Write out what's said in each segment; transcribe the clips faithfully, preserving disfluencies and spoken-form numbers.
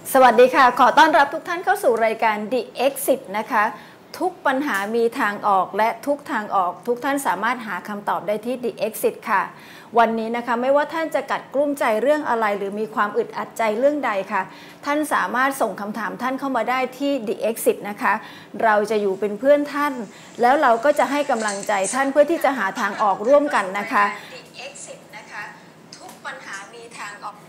สวัสดีค่ะขอต้อนรับทุกท่านเข้าสู่รายการ The Exit นะคะทุกปัญหามีทางออกและทุกทางออกทุกท่านสามารถหาคำตอบได้ที่ The Exit ค่ะวันนี้นะคะไม่ว่าท่านจะกัดกลุ้มใจเรื่องอะไรหรือมีความอึดอัดใจเรื่องใดค่ะท่านสามารถส่งคำถามท่านเข้ามาได้ที่ The Exit นะคะเราจะอยู่เป็นเพื่อนท่านแล้วเราก็จะให้กำลังใจท่านเพื่อที่จะหาทางออกร่วมกันนะคะ The Exit นะคะทุกปัญหามีทางออก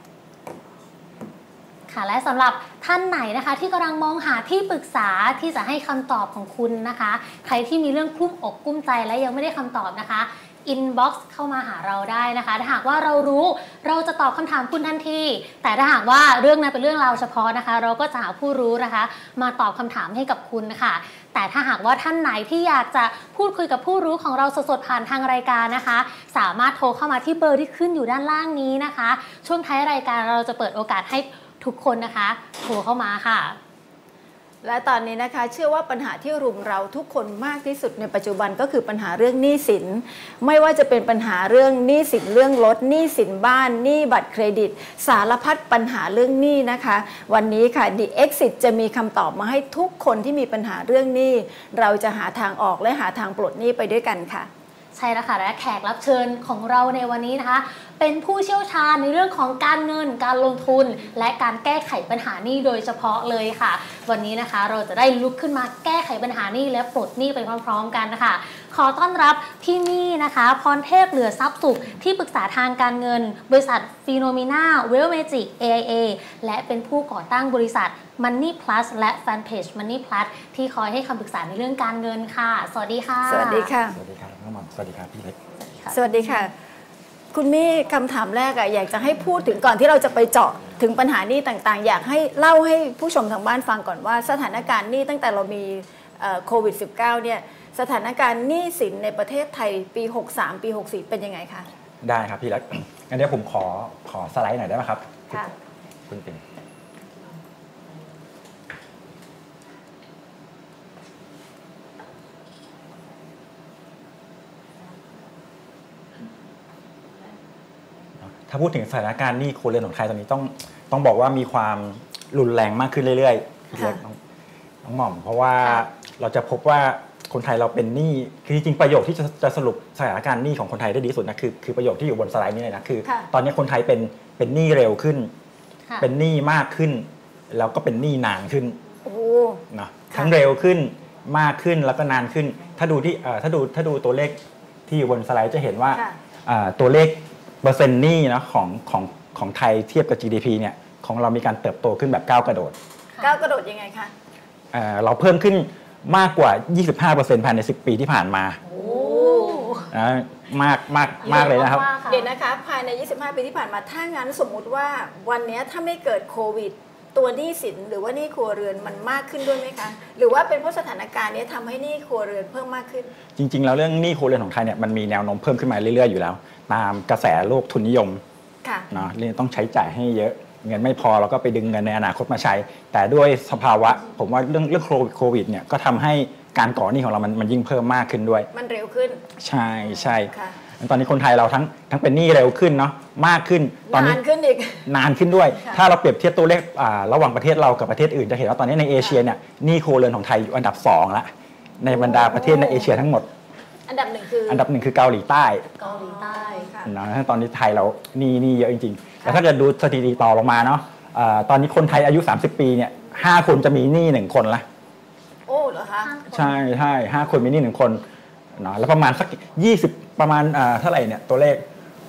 ค่ะและสำหรับท่านไหนนะคะที่กำลังมองหาที่ปรึกษาที่จะให้คำตอบของคุณนะคะใครที่มีเรื่องกลุ้มอกกลุ้มใจและยังไม่ได้คำตอบนะคะอินบ็อกซ์เข้ามาหาเราได้นะคะถ้าหากว่าเรารู้เราจะตอบคำถามคุณทันทีแต่ถ้าหากว่าเรื่องนั้นเป็นเรื่องราวเฉพาะนะคะเราก็จะหาผู้รู้นะคะมาตอบคำถามให้กับคุณนะคะแต่ถ้าหากว่าท่านไหนที่อยากจะพูดคุยกับผู้รู้ของเราสดๆผ่านทางรายการนะคะสามารถโทรเข้ามาที่เบอร์ที่ขึ้นอยู่ด้านล่างนี้นะคะช่วงท้ายรายการเราจะเปิดโอกาสให้ทุกคนนะคะโทรเข้ามาค่ะและตอนนี้นะคะเชื่อว่าปัญหาที่รุมเราทุกคนมากที่สุดในปัจจุบันก็คือปัญหาเรื่องหนี้สินไม่ว่าจะเป็นปัญหาเรื่องหนี้สินเรื่องรถหนี้สินบ้านหนี้บัตรเครดิตสารพัดปัญหาเรื่องหนี้นะคะวันนี้ค่ะ The Exit จะมีคำตอบมาให้ทุกคนที่มีปัญหาเรื่องหนี้เราจะหาทางออกและหาทางปลดหนี้ไปด้วยกันค่ะใช่แล้วค่ะและแขกรับเชิญของเราในวันนี้นะคะเป็นผู้เชี่ยวชาญในเรื่องของการเงินการลงทุนและการแก้ไขปัญหาหนี้โดยเฉพาะเลยค่ะวันนี้นะคะเราจะได้ลุกขึ้นมาแก้ไขปัญหาหนี้และปลดหนี้ไปพร้อมๆกันนะคะขอต้อนรับพี่มี่นะคะพรเทพเหลือทรัพย์สุขที่ปรึกษาทางการเงินบริษัทฟีโนมิน่าเวลเมจิก เอ ไอ เอ และเป็นผู้ก่อตั้งบริษัท Money Plus และแฟนเพจ Money Plus ที่คอยให้คำปรึกษาในเรื่องการเงินค่ะสวัสดีค่ะสวัสดีค่ะสวัสดีครับน้องหม่อมสวัสดีครับพี่เล็กสวัสดีค่ะคุณมี่คำถามแรกอะอยากจะให้พูดถึงก่อนที่เราจะไปเจาะถึงปัญหาหนี้ต่างๆอยากให้เล่าให้ผู้ชมทางบ้านฟังก่อนว่าสถานการณ์หนี้ตั้งแต่เรามีโควิด สิบเก้า เนี่ยสถานการณ์หนี้สินในประเทศไทยปีหกสามปีหกสี่เป็นยังไงคะได้ครับพี่เล็กงั้นเดี๋ยวผมขอขอสไลด์หน่อยได้ไหมครับค่ะคุณปิ่นถ้าพูดถึงสถานการณ์หนี้ครัวเรือนของไทยตอนนี้ต้องต้องบอกว่ามีความรุนแรงมากขึ้นเรื่อยๆเรียกน้องน้องหม่อมเพราะว่าเราจะพบว่าคนไทยเราเป็นหนี้คือจริงๆประโยคที่จะจะสรุปสถานการณ์หนี้ของคนไทยได้ดีสุดนะคือคือประโยคที่อยู่บนสไลด์นี้เลยนะคือตอนนี้คนไทยเป็นเป็นหนี้เร็วขึ้นเป็นหนี้มากขึ้นแล้วก็เป็นหนี้นานขึ้นนะทั้งเร็วขึ้นมากขึ้นแล้วก็นานขึ้นถ้าดูที่ถ้าดูถ้าดูตัวเลขที่อยู่บนสไลด์จะเห็นว่าตัวเลขเปอร์เซ็นต์หนี้นะของของของไทยเทียบกับ จี ดี พี เนี่ยของเรามีการเติบโตขึ้นแบบก้าวกระโดดก้าวกระโดดยังไงคะเอ่อเราเพิ่มขึ้นมากกว่า ยี่สิบห้าเปอร์เซ็นต์ ภายในสิบปีที่ผ่านมาโอ้นะมากมากมากเลยนะครับเดี๋ยวนะคะภายในยี่สิบห้าปีที่ผ่านมาถ้างั้นสมมุติว่าวันนี้ถ้าไม่เกิดโควิดตัวหนี้สินหรือว่าหนี้ครัวเรือนมันมากขึ้นด้วยไหมคะหรือว่าเป็นเพราะสถานการณ์นี้ทำให้หนี้ครัวเรือนเพิ่มมากขึ้นจริงๆแล้วเรื่องหนี้ครัวเรือนของไทยเนี่ยมันมีแนวโน้มเพิ่มขึ้นมาเรื่อยๆอยู่แล้วตามกระแสโลกทุนนิยมเนาะเรื่องต้องใช้จ่ายให้เยอะเงินไม่พอเราก็ไปดึงเงินในอนาคตมาใช้แต่ด้วยสภาวะผมว่าเรื่องเรื่องโควิดเนี่ยก็ทำให้การก่อหนี้ของเรามันมันยิ่งเพิ่มมากขึ้นด้วยมันเร็วขึ้นใช่ใช่ตอนนี้คนไทยเราทั้งทั้งเป็นหนี้เร็วขึ้นเนาะมากขึ้นตอนนี้นานขึ้นอีกนานขึ้นด้วยถ้าเราเปรียบเทียบตัวเลขระหว่างประเทศเรากับประเทศอื่นจะเห็นว่าตอนนี้ในเอเชียเนี่ยหนี้ครัวเรือนของไทยอยู่อันดับสองละในบรรดาประเทศในเอเชียทั้งหมดอันดับหนึ่งคืออันดับหนึ่งคือเกาหลีใต้เกาหลีใต้ค่ะนะตอนนี้ไทยเรานี่นี่เยอะจริงๆแล้วถ้าเกิดดูสถิติต่อลงมาเนาะตอนนี้คนไทยอายุสามสิบปีเนี่ยห้าคนจะมีหนี้หนึ่งคนละโอ้เหรอคะใช่ใช่ห้าคนมีหนี้หนึ่งคนเนาะแล้วประมาณสักยี่สิบประมาณเท่าไหร่เนี่ยตัวเลข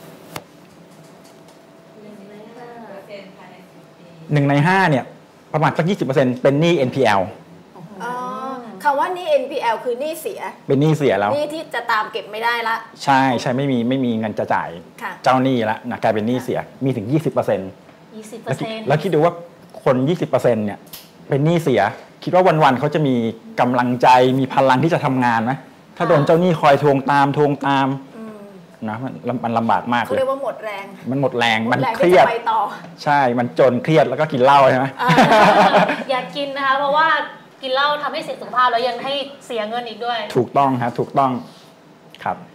หนึ่งในห้าเนี่ยประมาณสักยี่สิบเปอร์เซ็นต์เป็นหนี้ เอ็น พี แอลคำว่าหนี้ เอ็น พี แอล คือหนี้เสียเป็นหนี้เสียแล้วหนี้ที่จะตามเก็บไม่ได้ละใช่ใช่ไม่มีไม่มีเงินจะจ่ายเจ้าหนี้ละนะกลายเป็นหนี้เสียมีถึง ยี่สิบเปอร์เซ็นต์ยี่สิบเปอร์เซ็นต์แล้วคิดดูว่าคน ยี่สิบเปอร์เซ็นต์ เนี่ยเป็นหนี้เสียคิดว่าวันๆเขาจะมีกำลังใจมีพลังที่จะทำงานไหมถ้าโดนเจ้าหนี้คอยทวงตามทวงตามนะมันมันลำบากมากเลยเขาเรียกว่าหมดแรงมันหมดแรงมันเครียดใช่มันจนเครียดแล้วก็กินเหล้าใช่ไหมอยากกินนะคะเพราะว่ากินเหล้าทำให้เสียสุขภาพแล้วยังให้เสียเงินอีกด้วยถูกต้องครับถูกต้องครับ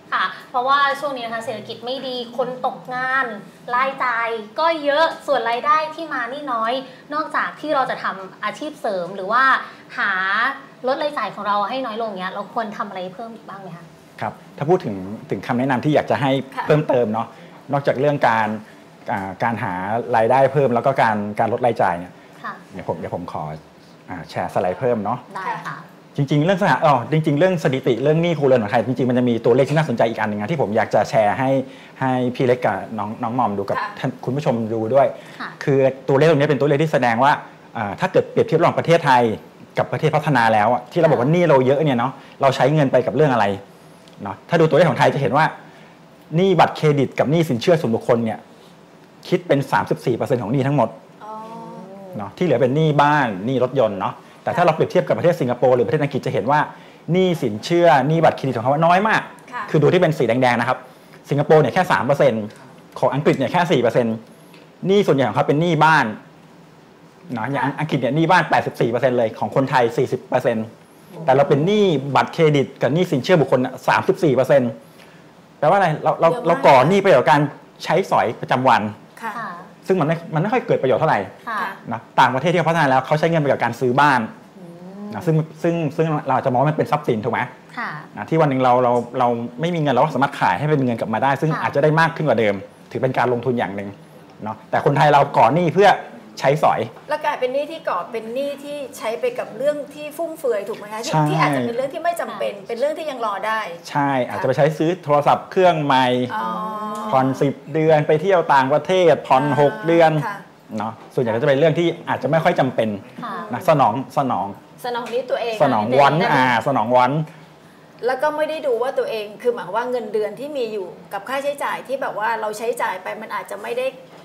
ค่ะเพราะว่าช่วงนี้นะคะเศรษฐกิจไม่ดีคนตกงานรายจ่ายก็เยอะส่วนรายได้ที่มานี่น้อยนอกจากที่เราจะทำอาชีพเสริมหรือว่าหาลดรายจ่ายของเราให้น้อยลงเนี้ยเราควรทำอะไรเพิ่มอีกบ้างไหมคะครับถ้าพูดถึงถึงคำแนะนำที่อยากจะให้เพิ่มเติมเนาะนอกจากเรื่องการการหารายได้เพิ่มแล้วก็การการลดรายจ่ายเนี่ยเดี๋ยวผมเดี๋ยวผมขอแชร์สไลด์เพิ่มเนาะได้ค่ะจริงๆเรื่องสถาอ๋อจริงๆเรื่องสถิติเรื่องหนี้ครัวเรือนของไทยจริงๆมันจะมีตัวเลขที่น่าสนใจอีกอันหนึ่งนะที่ผมอยากจะแชร์ให้ให้พี่เล็กกับน้องน้องมอมดูกับท่านคุณผู้ชมดูด้วยคือตัวเลขตรงนี้เป็นตัวเลขที่แสดงว่าถ้าเกิดเปรียบเทียบระหว่างประเทศไทยกับประเทศพัฒนาแล้วที่เราบอกว่าหนี้เราเยอะเนี่ยเนาะเราใช้เงินไปกับเรื่องอะไรเนาะถ้าดูตัวเลขของไทยจะเห็นว่าหนี้บัตรเครดิตกับหนี้สินเชื่อส่วนบุคคลเนี่ยคิดเป็น สามสิบสี่เปอร์เซ็นต์ ของหนี้ทั้งหมดเนาะที่เหลือเป็นหนี้บ้านหนี้รถยนต์เนาะแต่ถ้าเราเปรียบเทียบกับประเทศสิงคโปร์หรือประเทศอังกฤษจะเห็นว่าหนี้สินเชื่อหนี้บัตรเครดิตของเขาน้อยมากคือดูที่เป็นสีแดงๆนะครับสิงคโปร์เนี่ยแค่ สามเปอร์เซ็นต์ ของอังกฤษเนี่ยแค่ สี่เปอร์เซ็นต์ หนี้ส่วนใหญ่ของเขาเป็นหนี้บ้านเนาะอย่างอังกฤษเนี่ยหนี้บ้าน แปดสิบสี่เปอร์เซ็นต์ เลยของคนไทย สี่สิบเปอร์เซ็นต์ แต่เราเป็นหนี้บัตรเครดิตกับหนี้สินเชื่อบุคคล สามสิบสี่เปอร์เซ็นต์ แปลว่าอะไรเราเราเราก่อหนี้ไปกับการใช้สอยประจำวันซึ่งมันไม่มันไม่ค่อยเกิดประโยชน์เท่าไหร่นะต่างประเทศที่เขาพัฒนาแล้วเขาใช้เงินไปกับการซื้อบ้านนะซึ่งซึ่งซึ่งเราจะมองว่ามันเป็นทรัพย์สินถูกไหมนะที่วันหนึ่งเราเราเราไม่มีเงินเราสามารถขายให้เป็นเงินกลับมาได้ซึ่งอาจจะได้มากขึ้นกว่าเดิมถือเป็นการลงทุนอย่างหนึ่งเนาะแต่คนไทยเราก่อหนี้เพื่อใช้สอยแล้วกลายเป็นหนี้ที่ก่อเป็นหนี้ที่ใช้ไปกับเรื่องที่ฟุ่มเฟือยถูกไหมคะที่อาจจะเป็นเรื่องที่ไม่จำเป็นเป็นเรื่องที่ยังรอได้ใช่อาจจะไปใช้ซื้อโทรศัพท์เครื่องใหม่ผ่อนสิบเดือนไปเที่ยวต่างประเทศผ่อนหกเดือนเนาะส่วนใหญ่ก็จะเป็นเรื่องที่อาจจะไม่ค่อยจำเป็นนะสนองสนองสนองนี้ตัวเองสนองวันอ่าสนองวันแล้วก็ไม่ได้ดูว่าตัวเองคือหมายว่าเงินเดือนที่มีอยู่กับค่าใช้จ่ายที่แบบว่าเราใช้จ่ายไปมันอาจจะไม่ได้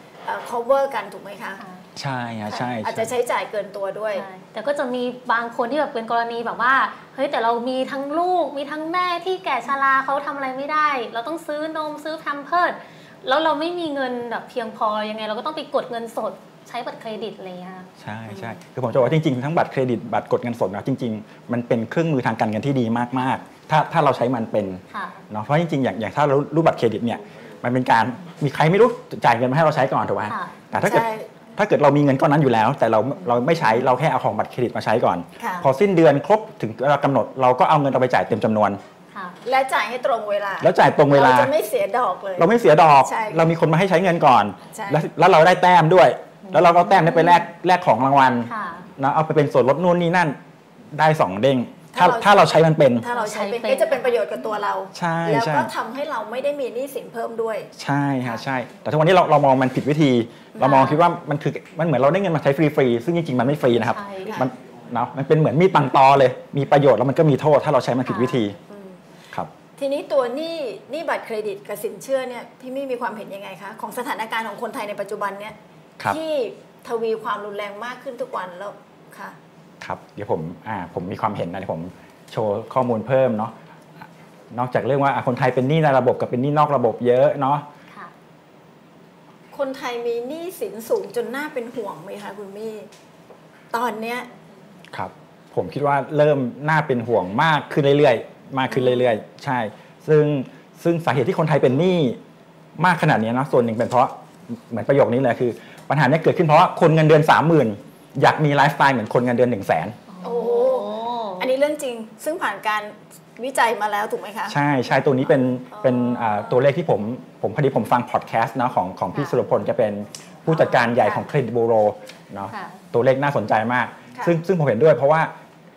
cover กันถูกไหมคะใช่ใช่อาจจะใช้จ่ายเกินตัวด้วยแต่ก็จะมีบางคนที่แบบเป็นกรณีแบบว่าเฮ้ยแต่เรามีทั้งลูกมีทั้งแม่ที่แก่ชราเขาทำอะไรไม่ได้เราต้องซื้อนมซื้อแพมเพิร์สแล้วเราไม่มีเงินแบบเพียงพอยังไงเราก็ต้องไปกดเงินสดใช้บัตรเครดิตอะไรอย่างเงี้ยใช่ใช่คือผมจะบอกว่าจริงๆทั้งบัตรเครดิตบัตรกดเงินสดนะจริงๆมันเป็นเครื่องมือทางการเงินที่ดีมากๆถ้าถ้าเราใช้มันเป็นเนาะเพราะจริงๆอย่างอย่างถ้าเรารูปบัตรเครดิตเนี่ยมันเป็นการมีใครไม่รู้จ่ายเงินมาให้เราใช้ก่อนถูกไหมแต่ถ้าเกิดถ้าเกิดเรามีเงินก้อนนั้นอยู่แล้วแต่เราเราไม่ใช้เราแค่เอาของบัตรเครดิตมาใช้ก่อนพอสิ้นเดือนครบถึงเวลากำหนดเราก็เอาเงินเราไปจ่ายเต็มจำนวนและจ่ายให้ตรงเวลาแล้วจ่ายตรงเวลาเราจะไม่เสียดอกเลยเราไม่เสียดอกเรามีคนมาให้ใช้เงินก่อนแล้วแล้วเราได้แต้มด้วยแล้วเราก็แต้มนี้ไปแลกแลกของรางวัลนะเอาไปเป็นส่วนลดนู่นนี่นั่นได้สองเด้งถ้าถ้าเราใช้มันเป็นถ้าเราใช้เป็นก็จะเป็นประโยชน์กับตัวเราใช่แล้วก็ทำให้เราไม่ได้มีหนี้สินเพิ่มด้วยใช่ฮะใช่แต่ทุกวันนี้เราเรามองมันผิดวิธีเรามองคิดว่ามันคือมันเหมือนเราได้เงินมาใช้ฟรีๆซึ่งจริงๆมันไม่ฟรีนะครับมันเนาะมันเป็นเหมือนมีดปังตอเลยมีประโยชน์แล้วมันก็มีโทษถ้าเราใช้มันผิดวิธีครับทีนี้ตัวหนี้หนี้บัตรเครดิตกับสินเชื่อเนี่ยพี่มี่มีความเห็นยังไงคะของสถานการณ์ของคนไทยในปัจจุบันเนี่ยที่ทวีความรุนแรงมากขึ้นทุกวันแล้วค่ะครับเดี๋ยวผมอ่าผมมีความเห็นนะเดี๋ยวผมโชว์ข้อมูลเพิ่มเนาะนอกจากเรื่องว่าคนไทยเป็นหนี้ในระบบกับเป็นหนี้นอกระบบเยอะเนาะคนไทยมีหนี้สินสูงจนน่าเป็นห่วงไหมคะคุณมี่ตอนเนี้ยครับผมคิดว่าเริ่มน่าเป็นห่วงมากขึ้นเรื่อยๆมากขึ้นเรื่อยๆใช่ซึ่งซึ่งสาเหตุที่คนไทยเป็นหนี้มากขนาดนี้เนาะส่วนหนึ่งเป็นเพราะเหมือนประโยคนี้เลยคือปัญหานี้เกิดขึ้นเพราะคนเงินเดือนสามหมื่นอยากมีไลฟ์สไตล์เหมือนคนเงินเดือนหนึ่งแสนโอ้อันนี้เรื่องจริงซึ่งผ่านการวิจัยมาแล้วถูกไหมคะใช่ใช่ตัวนี้เป็นเป็นตัวเลขที่ผมผมพอดีผมฟังพอดแคสต์นะของของพี่สุรพลจะเป็นผู้จัดการใหญ่ของเครดิตบูโรเนาะตัวเลขน่าสนใจมากซึ่งซึ่งผมเห็นด้วยเพราะว่า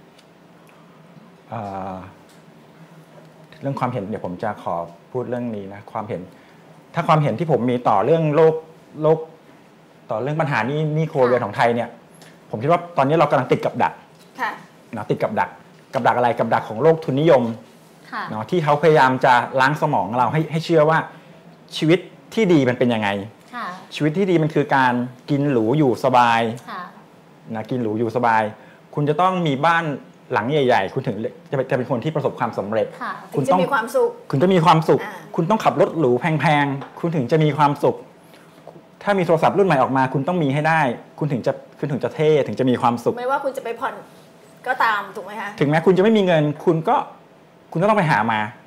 เรื่องความเห็นเดี๋ยวผมจะขอพูดเรื่องนี้นะความเห็นถ้าความเห็นที่ผมมีต่อเรื่องโลกโลกต่อเรื่องปัญหานี้นี่ครัวเรือนของไทยเนี่ยผมคิดว่าตอนนี้เรากำลังติดกับดักนะติดกับดักกับดักอะไรกับดักของโลกทุนนิยมเนาะที่เขาพยายามจะล้างสมองเราให้ให้เชื่อว่าชีวิตที่ดีมันเป็นยังไงชีวิตที่ดีมันคือการกินหรูอยู่สบายนะกินหรูอยู่สบายคุณจะต้องมีบ้านหลังใหญ่ๆคุณถึงจะจะเป็นคนที่ประสบความสำเร็จคุณต้องมีความสุขคุณต้องมีความสุขคุณต้องขับรถหรูแพงๆคุณถึงจะมีความสุขถ้ามีโทรศัพท์รุ่นใหม่ออกมาคุณต้องมีให้ได้คุณถึงจะคุณถึงจะเท่ถึงจะมีความสุขไม่ว่าคุณจะไปผ่อนก็ตามถูกไหมคะถึงแม้คุณจะไม่มีเงินคุณก็คุณก็ต้องไปหามา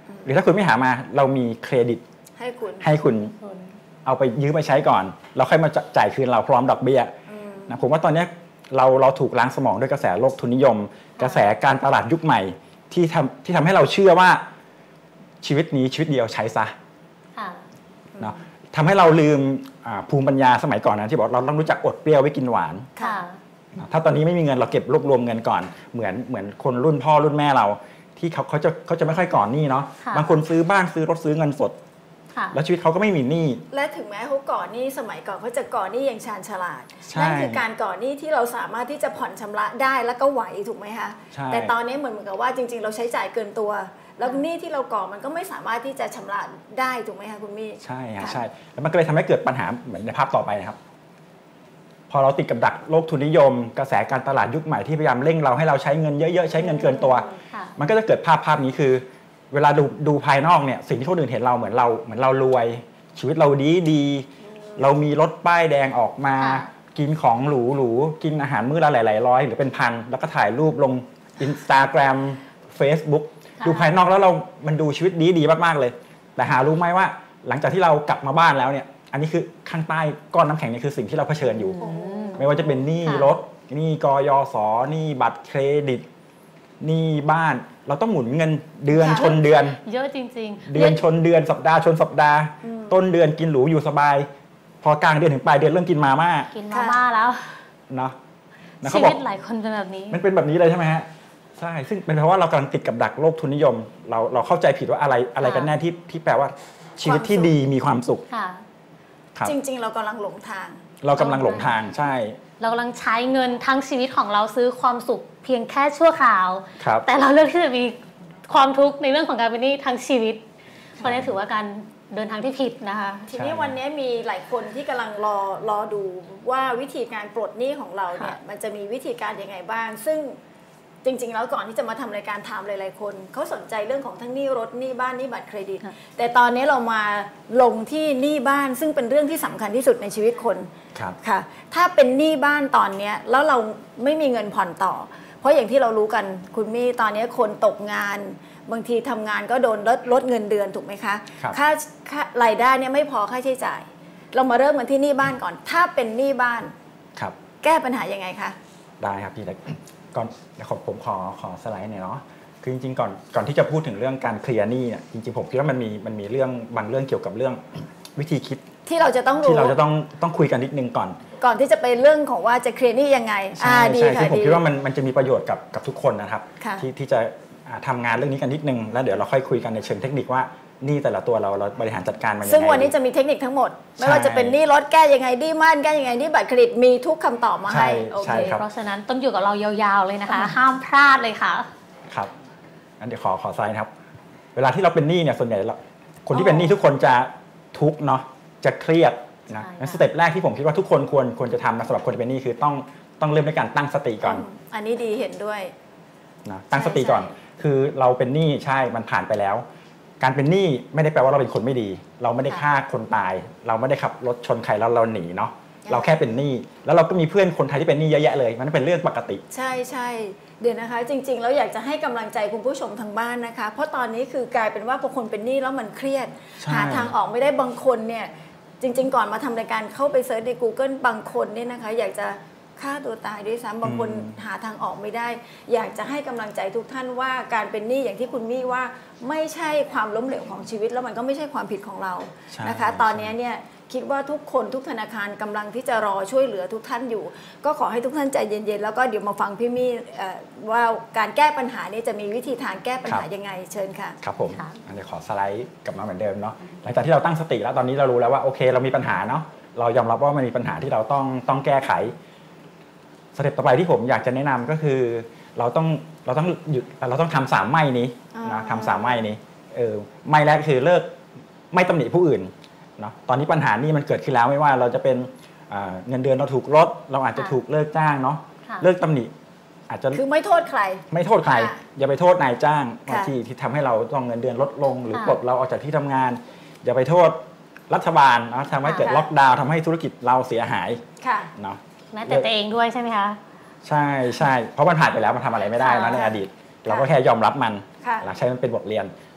หรือถ้าคุณไม่หามาเรามีเครดิตให้คุณให้คุณเอาไปยืมไปใช้ก่อนเราค่อยมาจ่ายคืนเราพร้อมดอกเบี้ยนะผมว่าตอนนี้เราเราถูกล้างสมองด้วยกระแสโลกทุนนิยมกระแสการตลาดยุคใหม่ที่ทำที่ทำให้เราเชื่อว่าชีวิตนี้ชีวิตเดียวใช้ซะเนาะทำให้เราลืมภูมิปัญญาสมัยก่อนนะที่บอกเราต้องรู้จักอดเปรี้ยวไว้กินหวานถ้าตอนนี้ไม่มีเงินเราเก็บรวบรวมเงินก่อนเหมือนเหมือนคนรุ่นพ่อรุ่นแม่เราที่เขาเขาจะเขาจะไม่ค่อยก่อนหนี้เนาะบางคนซื้อบ้านซื้อรถซื้อเงินสดแล้วชีวิตเขาก็ไม่มีหนี้และถึงแม้เขาก่อนหนี้สมัยก่อนเขาจะก่อนหนี้อย่างชาญฉลาดนั่นคือการก่อนหนี้ที่เราสามารถที่จะผ่อนชำระได้แล้วก็ไหวถูกไหมคะแต่ตอนนี้เหมือนเหมือนกับว่าจริงๆเราใช้จ่ายเกินตัวแล้วหนี้ที่เราก่อมันก็ไม่สามารถที่จะชำระได้ถูกไหมคะคุณมี่ใช่ค่ะใช่แล้วมันก็เลยทำให้เกิดปัญหาเหมือนในภาพต่อไปนะครับพอเราติดกับดักโลกทุนนิยมกระแสการตลาดยุคใหม่ที่พยายามเร่งเราให้เราใช้เงินเยอะๆใช้เงินเกินตัวมันก็จะเกิดภาพภาพนี้คือเวลาดูดูภายนอกเนี่ยสิ่งที่คนอื่นเห็นเราเหมือนเราเหมือนเรารวยชีวิตเราดีดีเรามีรถป้ายแดงออกมากินของหรูหรูกินอาหารมื้อละหลายๆร้อยหรือเป็นพันแล้วก็ถ่ายรูปลง Instagram Facebook ดูภายนอกแล้วเรามันดูชีวิตดีดีมากๆเลยแต่หารู้ไหมว่าหลังจากที่เรากลับมาบ้านแล้วเนี่ยอันนี้คือข้างใต้ก้อนน้ำแข็งนี่คือสิ่งที่เราเผชิญอยู่ไม่ว่าจะเป็นหนี้รถหนี้กยศหนี้บัตรเครดิตหนี้บ้านเราต้องหมุนเงินเดือนชนเดือนเยอะจริงๆเดือนชนเดือนสัปดาห์ชนสัปดาห์ต้นเดือนกินหรูอยู่สบายพอกลางเดือนถึงปลายเดือนเริ่มกินมาม่ากินมาม่าแล้วเนาะชีวิตหลายคนเป็นแบบนี้มันเป็นแบบนี้เลยใช่ไหมฮะใช่ซึ่งเป็นเพราะว่าเรากำลังติดกับดักโลกทุนนิยมเราเราเข้าใจผิดว่าอะไรอะไรกันแน่ที่ที่แปลว่าชีวิตที่ดีมีความสุขจริงๆเรากำลังหลงทางเรากำลังหลงทางใช่เรากำลังใช้เงินทั้งชีวิตของเราซื้อความสุขเพียงแค่ชั่วคราวแต่เราเลือกที่จะมีความทุกข์ในเรื่องของการเป็นหนี้ทั้งชีวิตเพราะนี่ถือว่าการเดินทางที่ผิดนะคะทีนี้วันนี้มีหลายคนที่กำลังรอรอดูว่าวิธีการปลดหนี้ของเราเนี่ยมันจะมีวิธีการยังไงบ้างซึ่งจริงๆแล้วก่อนที่จะมาทำรายการถามหลายๆคนเขาสนใจเรื่องของทั้งหนี้รถหนี้บ้านหนี้บัตรเครดิตแต่ตอนนี้เรามาลงที่หนี้บ้านซึ่งเป็นเรื่องที่สำคัญที่สุดในชีวิตคนค่ะถ้าเป็นหนี้บ้านตอนนี้แล้วเราไม่มีเงินผ่อนต่อเพราะอย่างที่เรารู้กันคุณมี่ตอนนี้คนตกงานบางทีทำงานก็โดนลดลดเงินเดือนถูกไหมคะค่าค่ารายได้เนี่ยไม่พอค่าใช้จ่ายเรามาเริ่มกันที่หนี้บ้านก่อนถ้าเป็นหนี้บ้านแก้ปัญหายังไงคะได้ครับพี่เล็กก่อนเดี๋ยวผมขอขอสไลด์หน่อยเนาะคือจริงๆก่อนก่อนที่จะพูดถึงเรื่องการเคลียร์หนี้เนี่ยจริงๆผมคิดว่ามันมีมันมีเรื่องบางเรื่องเกี่ยวกับเรื่องวิธีคิดที่เราจะต้องรู้ที่เราจะต้องต้องคุยกันนิดนึงก่อนก่อนที่จะไปเรื่องของว่าจะเคลียร์หนี้ยังไงใช่ใช่ที่ผมคิดว่ามันมันจะมีประโยชน์กับกับทุกคนนะครับที่ที่จะทำงานเรื่องนี้กันนิดนึงแล้วเดี๋ยวเราค่อยคุยกันในเชิงเทคนิคว่าหนี้แต่ละตัวเราเราบริหารจัดการมันยังไงซึ่งวันนี้จะมีเทคนิคทั้งหมดไม่ว่าจะเป็นหนี้รถแก้ยังไงหนี้บ้านแก้ยังไงหนี้บัตรเครดิตมีทุกคำตอบมาให้โอเคเพราะฉะนั้นต้องอยู่กับเรายาวๆเลยนะคะห้ามพลาดเลยค่ะครับงั้นเดี๋ยวขอขอไซน์ครับเวลาที่เราเป็นหนี้เนี่ยส่วนใหญ่คนที่เป็นหนี้ทุกคนจะทุกข์เนาะจะเครียดนะงั้นสเต็ปแรกที่ผมคิดว่าทุกคนควรควรจะทำนะสำหรับคนที่เป็นหนี้คือต้องต้องเริ่มด้วยการตั้งสติก่อนอันนี้ดีเห็นด้วยนะตั้งสติก่อนคือเราเป็นหนี้ใช่มันผ่านไปแล้วการเป็นหนี้ไม่ได้แปลว่าเราเป็นคนไม่ดีเราไม่ได้ฆ่าคนตายเราไม่ได้ขับรถชนใครแล้วเราหนีเนาะเราแค่เป็นหนี้แล้วเราก็มีเพื่อนคนไทยที่เป็นหนี้เยอะแยะเลยมันเป็นเรื่องปกติใช่ใช่เดี๋ยวนะคะจริงๆแล้วอยากจะให้กำลังใจคุณผู้ชมทางบ้านนะคะเพราะตอนนี้คือกลายเป็นว่าพอคนเป็นหนี้แล้วมันเครียดหาทางออกไม่ได้บางคนเนี่ยจริงๆก่อนมาทำรายการเข้าไปเซิร์ชใน Google บางคนเนี่ยนะคะอยากจะฆ่าตัวตายด้วยซ้ำบางคนหาทางออกไม่ได้อยากจะให้กำลังใจทุกท่านว่าการเป็นหนี้อย่างที่คุณมี่ว่าไม่ใช่ความล้มเหลวของชีวิตแล้วมันก็ไม่ใช่ความผิดของเรานะคะตอนนี้เนี่ยคิดว่าทุกคนทุกธนาคารกำลังที่จะรอช่วยเหลือทุกท่านอยู่ก็ขอให้ทุกท่านใจเย็นๆแล้วก็เดี๋ยวมาฟังพี่มี่ว่าการแก้ปัญหานี้จะมีวิธีทางแก้ปัญหายังไงเชิญค่ะครับผมอันนี้ขอสไลด์กลับมาเหมือนเดิมเนาะหลังจากที่เราตั้งสติแล้วตอนนี้เรารู้แล้วว่าโอเคเรามีปัญหาเนาะเรายอมรับว่ามันมีปัญหาที่เราต้องต้องแก้ไขสเต็ปต่อไปที่ผมอยากจะแนะนำก็คือเราต้องเราต้องหยุดเราต้องทำสามไม่นี้นะทำสามไม่นี้เออไม่แรกคือเลิกไม่ตำหนิผู้อื่นเนาะตอนนี้ปัญหานี้มันเกิดขึ้นแล้วไม่ว่าเราจะเป็นเงินเดือนเราถูกลดเราอาจจะถูกเลิกจ้างเนาะเลิกตำหนิอาจจะคือไม่โทษใครไม่โทษใครอย่าไปโทษนายจ้างบางทีที่ทำให้เราต้องเงินเดือนลดลงหรือปลดเราออกจากที่ทำงานอย่าไปโทษรัฐบาลนะทำให้เกิดล็อกดาวน์ทำให้ธุรกิจเราเสียหายเนาะแม้แต่ตัวเองด้วยใช่ไหมคะใช่ใช่เพราะมันผ่านไปแล้วมันทำอะไรไม่ได้นะในอดีตเราก็แค่ยอมรับมันใช้มันเป็นบทเรียน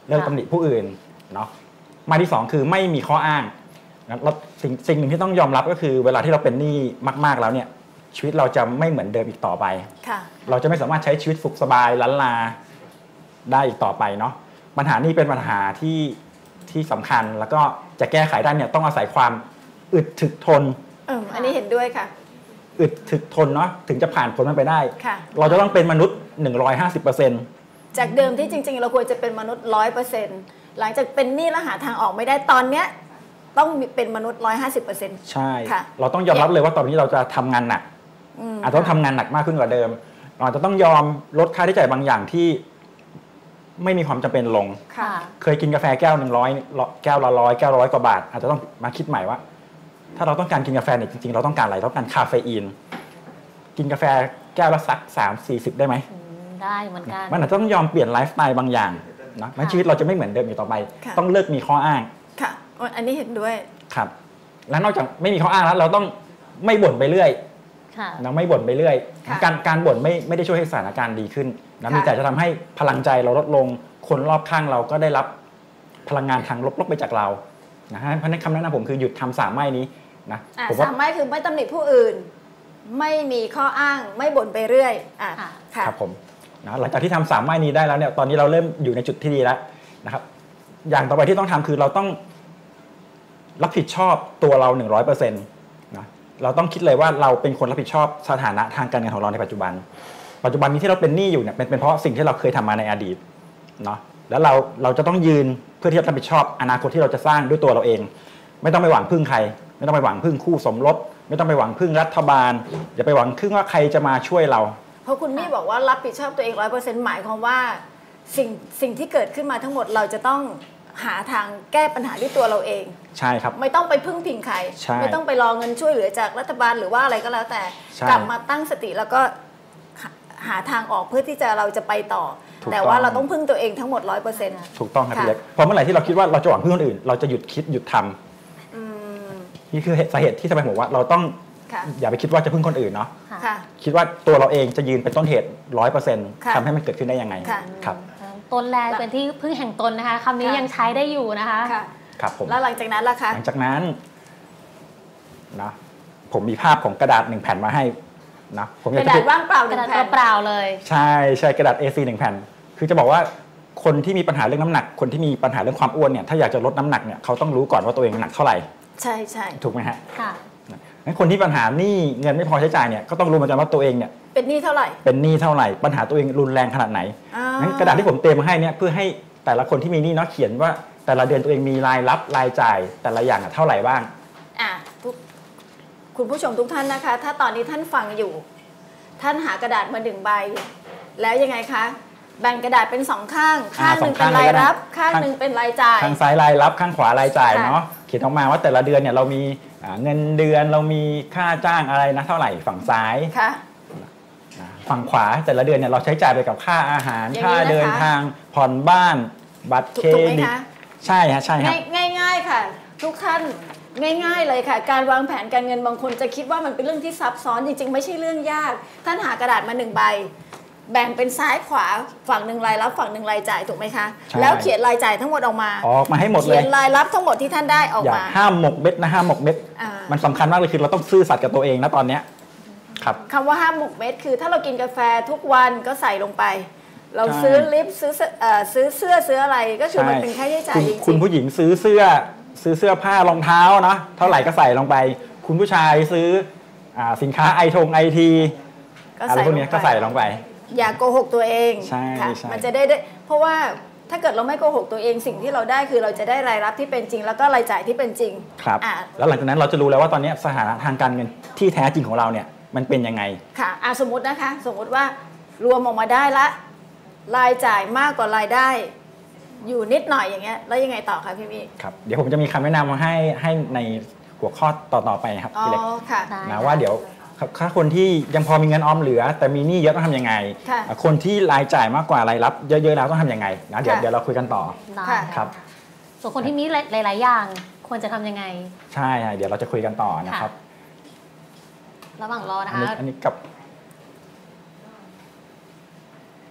เลิกตำหนิผู้อื่นเนาะมาที่สองคือไม่มีข้ออ้างนะแล้วสิ่งสิ่งหนึ่งที่ต้องยอมรับก็คือเวลาที่เราเป็นหนี้มากๆแล้วเนี่ยชีวิตเราจะไม่เหมือนเดิมอีกต่อไปเราจะไม่สามารถใช้ชีวิตสุขสบายล้านลาได้อีกต่อไปเนาะปัญหานี้เป็นปัญหาที่ที่สำคัญแล้วก็จะแก้ไขได้เนี่ยต้องอาศัยความอึดถึกทนเอออันนี้เห็นด้วยค่ะอึดถึกทนเนาะถึงจะผ่านพ้นมันไปได้เราจะต้องเป็นมนุษย์ หนึ่งร้อยห้าสิบเปอร์เซ็นต์จากเดิมที่จริงๆเราควรจะเป็นมนุษย์ ร้อยเปอร์เซ็นต์ หลังจากเป็นหนี้แล้วหาทางออกไม่ได้ตอนเนี้ยต้องเป็นมนุษย์ ร้อยห้าสิบเปอร์เซ็นต์ใช่เราต้องยอมรับเลยว่าตอนนี้เราจะทำงานหนักอาจจะต้องทำงานหนักมากขึ้นกว่าเดิมเราอาจจะต้องยอมลดค่าใช้จ่ายบางอย่างที่ไม่มีความจำเป็นลงเคยกินกาแฟแก้วหนึ่งร้อยแก้วละร้อยแก้วร้อยกว่าบาทอาจจะต้องมาคิดใหม่ว่าถ้าเราต้องการกินกาแฟเนี่ยจริงๆเราต้องการอะไรต้องการคาเฟอีนกินกาแฟแก้วละสักสามสี่สิบได้ไหมได้เหมือนกันมันอาจจะต้องยอมเปลี่ยนไลฟ์สไตล์บางอย่างนะชีวิตเราจะไม่เหมือนเดิมอีกต่อไปต้องเลิกมีข้ออ้างค่ะอันนี้เห็นด้วยครับแล้วนอกจากไม่มีข้ออ้างแล้วเราต้องไม่บ่นไปเรื่อยเราไม่บ่นไปเรื่อยการการบ่นไม่ไม่ได้ช่วยให้สถานการณ์ดีขึ้นนะมีแต่จะทำให้พลังใจเราลดลงคนรอบข้างเราก็ได้รับพลังงานทางลบๆไปจากเรานะฮะเพราะนั้นคำแนะนำผมคือหยุดทำสามไม่นี้นะสามไม่คือไม่ตำหนิผู้อื่นไม่มีข้ออ้างไม่บ่นไปเรื่อยอ่ะครับผมนะหลังจากที่ทำสามไม่นี้ได้แล้วเนี่ยตอนนี้เราเริ่มอยู่ในจุดที่ดีแล้วนะครับอย่างต่อไปที่ต้องทำคือเราต้องรับผิดชอบตัวเรา หนึ่งร้อยเปอร์เซ็นต์ นะเราต้องคิดเลยว่าเราเป็นคนรับผิดชอบสถานะทางการเงินของเราในปัจจุบันปัจจุบันนี้ที่เราเป็นหนี้อยู่เนี่ยเป็นเป็นเพราะสิ่งที่เราเคยทำมาในอดีตเนาะแล้วเราเราจะต้องยืนเพื่อที่จะรับผิดชอบอนาคตที่เราจะสร้างด้วยตัวเราเองไม่ต้องไปหวังพึ่งใครไม่ต้องไปหวังพึ่งคู่สมรสไม่ต้องไปหวังพึ่งรัฐบาลอย่าไปหวังพึ่งว่าใครจะมาช่วยเราเพราะคุณมี่บอกว่ารับผิดชอบตัวเอง ร้อยเปอร์เซ็นต์ หมายความว่าสิ่งสิ่งที่เกิดขึ้นมาทั้งหมดเราจะต้องหาทางแก้ปัญหาด้วยตัวเราเองใช่ครับไม่ต้องไปพึ่งพิงใครไม่ต้องไปรอเงินช่วยเหลือจากรัฐบาลหรือว่าอะไรก็แล้วแต่กลับมาตั้งสติแล้วก็หาทางออกเพื่อที่จะเราจะไปต่อแต่ว่าเราต้องพึ่งตัวเองทั้งหมด ร้อยเปอร์เซ็นต์ถูกต้องครับพี่เล็กพอเมื่อไหร่ที่เราคิดว่าเราจะหวังพึ่งคนอื่นเราจะหยุดคิดหยุดทำนี่คือสาเหตุที่ทำไมผมว่าเราต้องอย่าไปคิดว่าจะพึ่งคนอื่นเนาะคิดว่าตัวเราเองจะยืนเป็นต้นเหตุ ร้อยเปอร์เซ็นต์ ทำให้มันเกิดขึ้นได้ยังไงครับตนแลเป็นที่พึ่งแห่งตนนะคะคำนี้ยังใช้ได้อยู่นะคะครับผมแล้วหลังจากนั้นล่ะคะหลังจากนั้นนะผมมีภาพของกระดาษหนึ่งแผ่นมาให้นะผมอยากจะกระดาษว่างเปล่าหนึ่งแผ่นเปล่าเลยใช่ใช่กระดาษ เอ ซี หนึ่งแผ่นคือจะบอกว่าคนที่มีปัญหาเรื่องน้ำหนักคนที่มีปัญหาเรื่องความอ้วนเนี่ยถ้าอยากจะลดน้ำหนักเนี่ยเขาต้องรู้ก่อนว่าตัวเองหนักเท่าไหร่ใช่ใช่ถูกไหมฮะค่ะงั้นคนที่ปัญหาหนี้เงินไม่พอใช้จ่ายเนี่ยก็ต้องรู้เหมือนกันว่าตัวเองเนี่ยเป็นหนี้เท่าไหร่เป็นหนี้เท่าไหร่ปัญหาตัวเองรุนแรงขนาดไหนงั้นกระดาษที่ผมเตรียมมาให้เนี่ยเพื่อให้แต่ละคนที่มีหนี้เนาะเขียนว่าแต่ละเดือนตัวเองมีรายรับรายจ่ายแต่ละอย่างเท่าไหร่บ้างอ่ะทุกคุณผู้ชมทุกท่านนะคะถ้าตอนนี้ท่านฟังอยู่ท่านหากระดาษมาหนึ่งใบแล้วยังไงคะแบ่งกระดาษเป็นสองข้างข้างหนึ่งเป็นรายรับข้างหนึ่งเป็นรายจ่ายข้างซ้ายรายรับข้างขวารายจ่ายเนาะเขียนออกมาว่าแต่ละเดือนเนี่ยเรามีเงินเดือนเรามีค่าจ้างอะไรนะเท่าไหร่ฝั่งซ้ายฝั่งขวาแต่ละเดือนเนี่ยเราใช้จ่ายไปกับค่าอาหารค่าเดินทางผ่อนบ้านบัตรเครดิตใช่ฮะใช่ครับง่ายๆค่ะทุกท่านง่ายๆเลยค่ะการวางแผนการเงินบางคนจะคิดว่ามันเป็นเรื่องที่ซับซ้อนจริงๆไม่ใช่เรื่องยากท่านหากระดาษมาหนึ่งใบแบ่งเป็นซ้ายขวาฝั่งหนึ่งรายรับฝั่งหนึ่งรายจ่ายถูกไหมคะแล้วเขียนรายจ่ายทั้งหมดออกมาออกมาให้หมดเลยเขียนรายรับทั้งหมดที่ท่านได้ออกมาห้ามหมกเม็ดนะห้ามหมกเม็ดมันสำคัญมากเลยคือเราต้องซื่อสัตย์กับตัวเองนะตอนเนี้ยครับคำว่าห้ามหมกเม็ดคือถ้าเรากินกาแฟทุกวันก็ใส่ลงไปเราซื้อลิปซื้อซื้อเสื้อซื้ออะไรก็คือมันเป็นค่าใช้จ่ายจริงๆคุณผู้หญิงซื้อเสื้อซื้อเสื้อผ้ารองเท้าเนาะเท่าไหร่ก็ใส่ลงไปคุณผู้ชายซื้อสินค้าไอทงไอทีอะไรพวกนี้ก็ใส่ลงไปอย่าโกหกตัวเองใช่มันจะได้ได้เพราะว่าถ้าเกิดเราไม่โกหกตัวเองสิ่งที่เราได้คือเราจะได้รายรับที่เป็นจริงแล้วก็รายจ่ายที่เป็นจริงครับแล้วหลังจากนั้นเราจะรู้แล้วว่าตอนนี้สถานะทางการเงินที่แท้จริงของเราเนี่ยมันเป็นยังไงค่ะสมมตินะคะสมมติว่ารวมออกมาได้ละรายจ่ายมากกว่ารายได้อยู่นิดหน่อยอย่างเงี้ยแล้วยังไงต่อคะพี่มี่ครับเดี๋ยวผมจะมีคำแนะนำมาให้ให้ในหัวข้อต่อๆไปครับพี่เล็กนะว่าเดี๋ยวถ้าคนที่ยังพอมีเงินออมเหลือแต่มีหนี้เยอะต้องทำยังไงคนที่รายจ่ายมากกว่ารายรับเยอะๆแล้วต้องทำยังไงนะเดี๋ยวเดี๋ยวเราคุยกันต่อครับส่วนคนที่มีหลายๆอย่างควรจะทำยังไงใช่เดี๋ยวเราจะคุยกันต่อนะครับระหว่างรอนะคะอันนี้กับ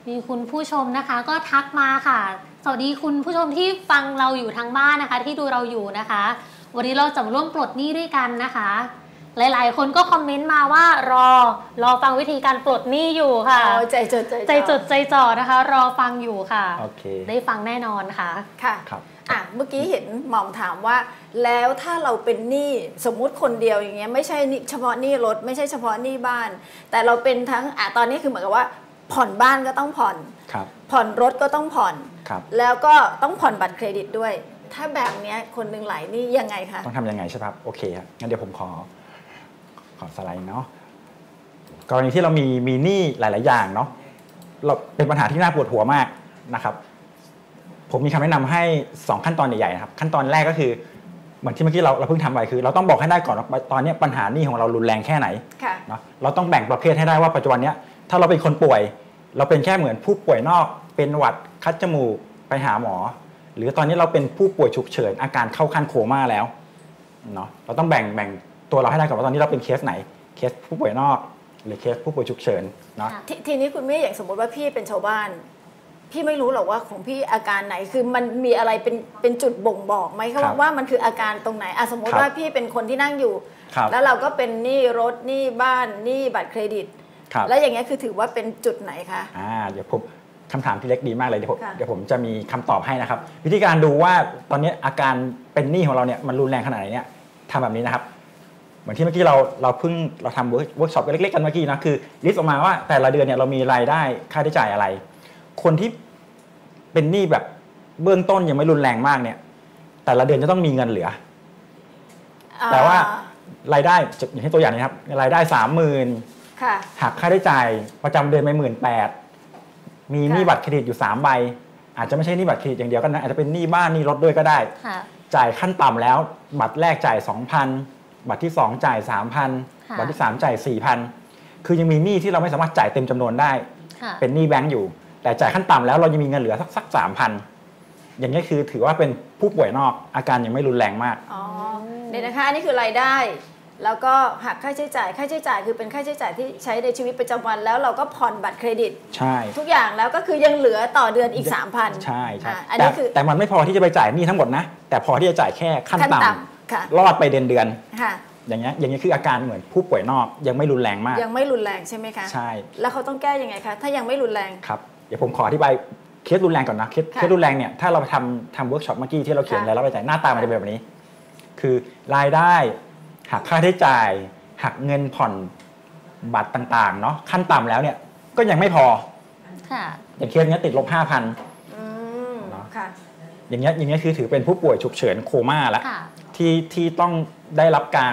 มีคุณผู้ชมนะคะก็ทักมาค่ะสวัสดีคุณผู้ชมที่ฟังเราอยู่ทางบ้านนะคะที่ดูเราอยู่นะคะวันนี้เราจะมาร่วมปลดหนี้ด้วยกันนะคะหลายๆคนก็คอมเมนต์มาว่ารอรอฟังวิธีการปลดหนี้อยู่ค่ะใจจดใจจดใจจ่อนะคะรอฟังอยู่ค่ะ okay. ได้ฟังแน่นอนค่ะค่ะครับอ่ะเมื่อกี้เห็นหม่อมถามว่าแล้วถ้าเราเป็นหนี้สมมุติคนเดียวอย่างเงี้ยไม่ใช่เฉพาะหนี้รถไม่ใช่เฉพาะหนี้บ้านแต่เราเป็นทั้งอ่ะตอนนี้คือเหมือนกับว่าผ่อนบ้านก็ต้องผ่อนผ่อนรถก็ต้องผ่อนแล้วก็ต้องผ่อนบัตรเครดิตด้วยถ้าแบบนี้คนหนึ่งไหลนี่ยังไงคะต้องทำยังไงใช่ครับโอเคครับงั้นเดี๋ยวผมขอขอสไลด์เนาะกรณีที่เรามีมีหนี้หลายๆอย่างเนาะเราเป็นปัญหาที่น่าปวดหัวมากนะครับผมมีคำแนะนำให้สองขั้นตอนใหญ่ๆนะครับขั้นตอนแรกก็คือเหมือนที่เมื่อกี้เราเราเพิ่งทำไปคือเราต้องบอกให้ได้ก่อนว่าตอนนี้ปัญหาหนี้ของเรารุนแรงแค่ไหนเนาะเราต้องแบ่งประเภทให้ได้ว่าปัจจุบันนี้ถ้าเราเป็นคนป่วยเราเป็นแค่เหมือนผู้ป่วยนอกเป็นหวัดคัดจมูกไปหาหมอหรือตอนนี้เราเป็นผู้ป่วยฉุกเฉินอาการเข้าขั้นโคม่าแล้วเนาะเราต้องแบ่งแบ่งตัวเราให้ได้ก่อนว่าตอนนี้เราเป็นเคสไหนเคสผู้ป่วยนอกหรือเคสผู้ป่วยฉุกเฉินเนาะท, ทีนี้คุณแม่อย่างสมมติว่าพี่เป็นชาวบ้านพี่ไม่รู้หรอกว่าของพี่อาการไหนคือมันมีอะไรเป็นเป็นจุดบ่งบอกไหมครับว่ามันคืออาการตรงไหนอ่ะสมมติว่าพี่เป็นคนที่นั่งอยู่แล้วเราก็เป็นหนี้รถหนี้บ้านหนี้บัตรเครดิตแล้วอย่างเงี้ยคือถือว่าเป็นจุดไหนคะอ่าเดี๋ยวผมคำถามพี่เล็กดีมากเลยเดี๋ยวผมเดี๋ยวผมจะมีคำตอบให้นะครับวิธีการดูว่าตอนนี้อาการเป็นหนี้ของเราเนี่ยมันรุนแรงขนาดไหนเนี่ยทำแบบนี้นะครับเหมือนที่เมื่อกี้เราเราเพิ่งเราทำเวิร์กช็อปเล็กๆกันเมื่อกี้นะคือลิสต์ออกมาว่าแต่ละเดือนเนี่ยเรามีรายได้ค่าใช้จ่ายอะไรคนที่เป็นหนี้แบบเบื้องต้นยังไม่รุนแรงมากเนี่ยแต่ละเดือนจะต้องมีเงินเหลือแต่ว่ารายได้อย่างที่ตัวอย่างนี้ครับรายได้สามหมื่นหักค่าใช้จ่ายประจำเดือนไปหมื่นแปดมีหนี้บัตรเครดิตอยู่สามใบอาจจะไม่ใช่หนี้บัตรเครดิตอย่างเดียวก็นะอาจจะเป็นหนี้บ้านหนี้รถด้วยก็ได้จ่ายขั้นต่ำแล้วบัตรแรกจ่าย สองพัน บัตรที่สองจ่าย สามพัน บัตรที่สามจ่าย สี่พัน คือยังมีหนี้ที่เราไม่สามารถจ่ายเต็มจำนวนได้เป็นหนี้แบงก์อยู่แต่จ่ายขั้นต่ำแล้วเรายังมีเงินเหลือสักสัก สามพัน อย่างนี้คือถือว่าเป็นผู้ป่วยนอกอาการยังไม่รุนแรงมากอ๋อเดี๋ยวนะคะนี่คือรายได้แล้วก็หักค่าใช้จ่ายค่าใช้จ่ายคือเป็นค่าใช้จ่ายที่ใช้ในชีวิตประจำวันแล้วเราก็ผ่อนบัตรเครดิตใช่ทุกอย่างแล้วก็คือยังเหลือต่อเดือนอีก สามพันใช่ใช่อันนี้คือแต่มันไม่พอที่จะไปจ่ายหนี้ทั้งหมดนะแต่พอที่จะจ่ายแค่ขั้นต่ำรอดไปเดือนเดือนอย่างเงี้ยอย่างเงี้ยคืออาการเหมือนผู้ป่วยนอกยังไม่รุนแรงมากยังไม่รุนแรงใช่ไหมคะใช่แล้วเขาต้องแก้ยังไงคะถ้ายังไม่รุนแรงครับเดี๋ยวผมขออธิบายเคสรุนแรงก่อนนะเคสเคสรุนแรงเนี่ยถ้าเราไปทำทำเวิร์กช็อปเมื่อกี้ที่เราเขียนแล้วเราไปจ่ายหน้าตามันจะเป็นแบบนี้คือรายได้หักค่าใช้จ่ายหักเงินผ่อนบัตรต่างๆเนาะขั้นต่ำแล้วเนี่ยก็ยังไม่พออย่างเคสนี้ติดลบ ห้าพัน เนาะอย่างเงี้ยอย่างเงี้ยคือถือเป็นผู้ป่วยฉุกเฉินโคม่าแล้วที่ที่ต้องได้รับการ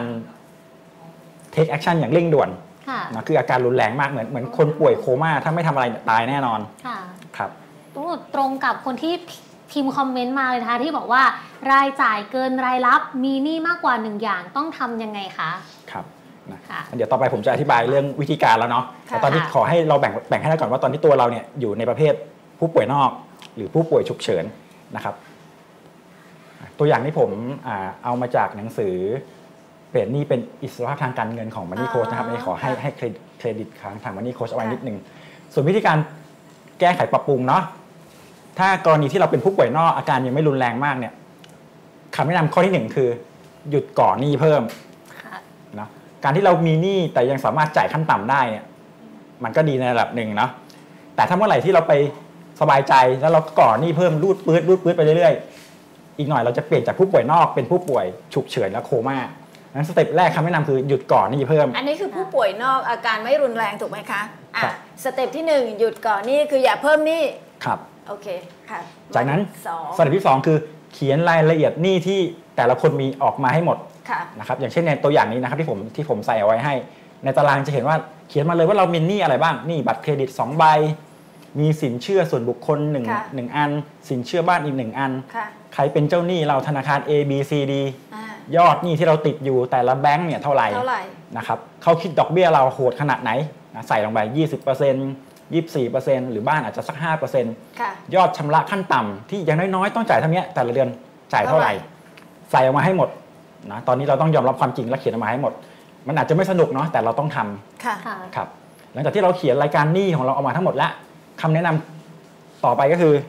take action อย่างเร่งด่วนนะคืออาการรุนแรงมากเหมือนเหมือนคนป่วยโคม่าถ้าไม่ทำอะไรตายแน่นอนครับตรงกับคนที่พิมพ์คอมเมนต์มาเลยนะคะที่บอกว่ารายจ่ายเกินรายรับมีหนี้มากกว่าหนึ่งอย่างต้องทำยังไงคะครับนะเดี๋ยวต่อไปผมจะอธิบายเรื่องวิธีการแล้วเนาะแต่ตอนนี้ขอให้เราแบ่งแบ่งให้ได้ก่อนว่าตอนที่ตัวเราเนี่ยอยู่ในประเภทผู้ป่วยนอกหรือผู้ป่วยฉุกเฉินนะครับตัวอย่างที่ผมเอามาจากหนังสือเปลี่ยนหนี้เป็นอิสรภาพทางการเงินของ Money Coach นะครับไม่ขอให้ให้เครดิตทางทาง Money Coach เอาไว้นิดนึงส่วนวิธีการแก้ไขปรับปรุงเนาะถ้ากรณีที่เราเป็นผู้ป่วยนอกอาการยังไม่รุนแรงมากเนี่ยคำแนะนำข้อที่หนึ่งคือหยุดก่อหนี้เพิ่มนะการที่เรามีหนี้แต่ยังสามารถจ่ายขั้นต่ำได้เนี่ยมันก็ดีในระดับหนึ่งเนาะแต่ถ้าเมื่อไหร่ที่เราไปสบายใจแล้วเราก่อหนี้เพิ่มรูดปื๊ดรูดปื๊ดไปเรื่อยๆอีกหน่อยเราจะเปลี่ยนจากผู้ป่วยนอกเป็นผู้ป่วยฉุกเฉินและโคม่านั้นสเต็ปแรกคำแนะนำคือหยุดก่อหนี้เพิ่มอันนี้คือผู้ป่วยนอกอาการไม่รุนแรงถูกไหมคะอ่ะสเต็ปที่หนึ่งหยุดก่อหนี้คืออย่าเพิ่มหนี้ครับโอเคค่ะจากนั้นสเต็ปที่สองคือเขียนรายละเอียดหนี้ที่แต่ละคนมีออกมาให้หมดนะครับอย่างเช่นในตัวอย่างนี้นะครับที่ผมที่ผมใส่เอาไว้ให้ในตารางจะเห็นว่าเขียนมาเลยว่าเรามีหนี้อะไรบ้างหนี้บัตรเครดิตสองใบมีสินเชื่อส่วนบุคคลหนึ่งหนึ่งอันสินเชื่อบ้านอีกหนึ่งอันใครเป็นเจ้าหนี้เราธนาคาร A B C D ยอดหนี้ที่เราติดอยู่แต่ละแบงก์เนี่ยเท่าไหร่นะครับเขาคิดดอกเบี้ยเราโหดขนาดไหนใส่ลงไป ยี่สิบเปอร์เซ็นต์ ยี่สิบสี่เปอร์เซ็นต์ หรือบ้านอาจจะสัก ห้าเปอร์เซ็นต์ ยอดชำระขั้นต่ำที่อย่างน้อยๆต้องจ่ายเท่านี้แต่ละเดือนจ่ายเท่าไหร่ใส่ออกมาให้หมดนะตอนนี้เราต้องยอมรับความจริงและเขียนออกมาให้หมดมันอาจจะไม่สนุกเนาะแต่เราต้องทำครับหลังจากที่เราเขียนรายการหนี้ของเราออกมาทั้งหมดแล้วคคำแนะนำต่อไปก็คือ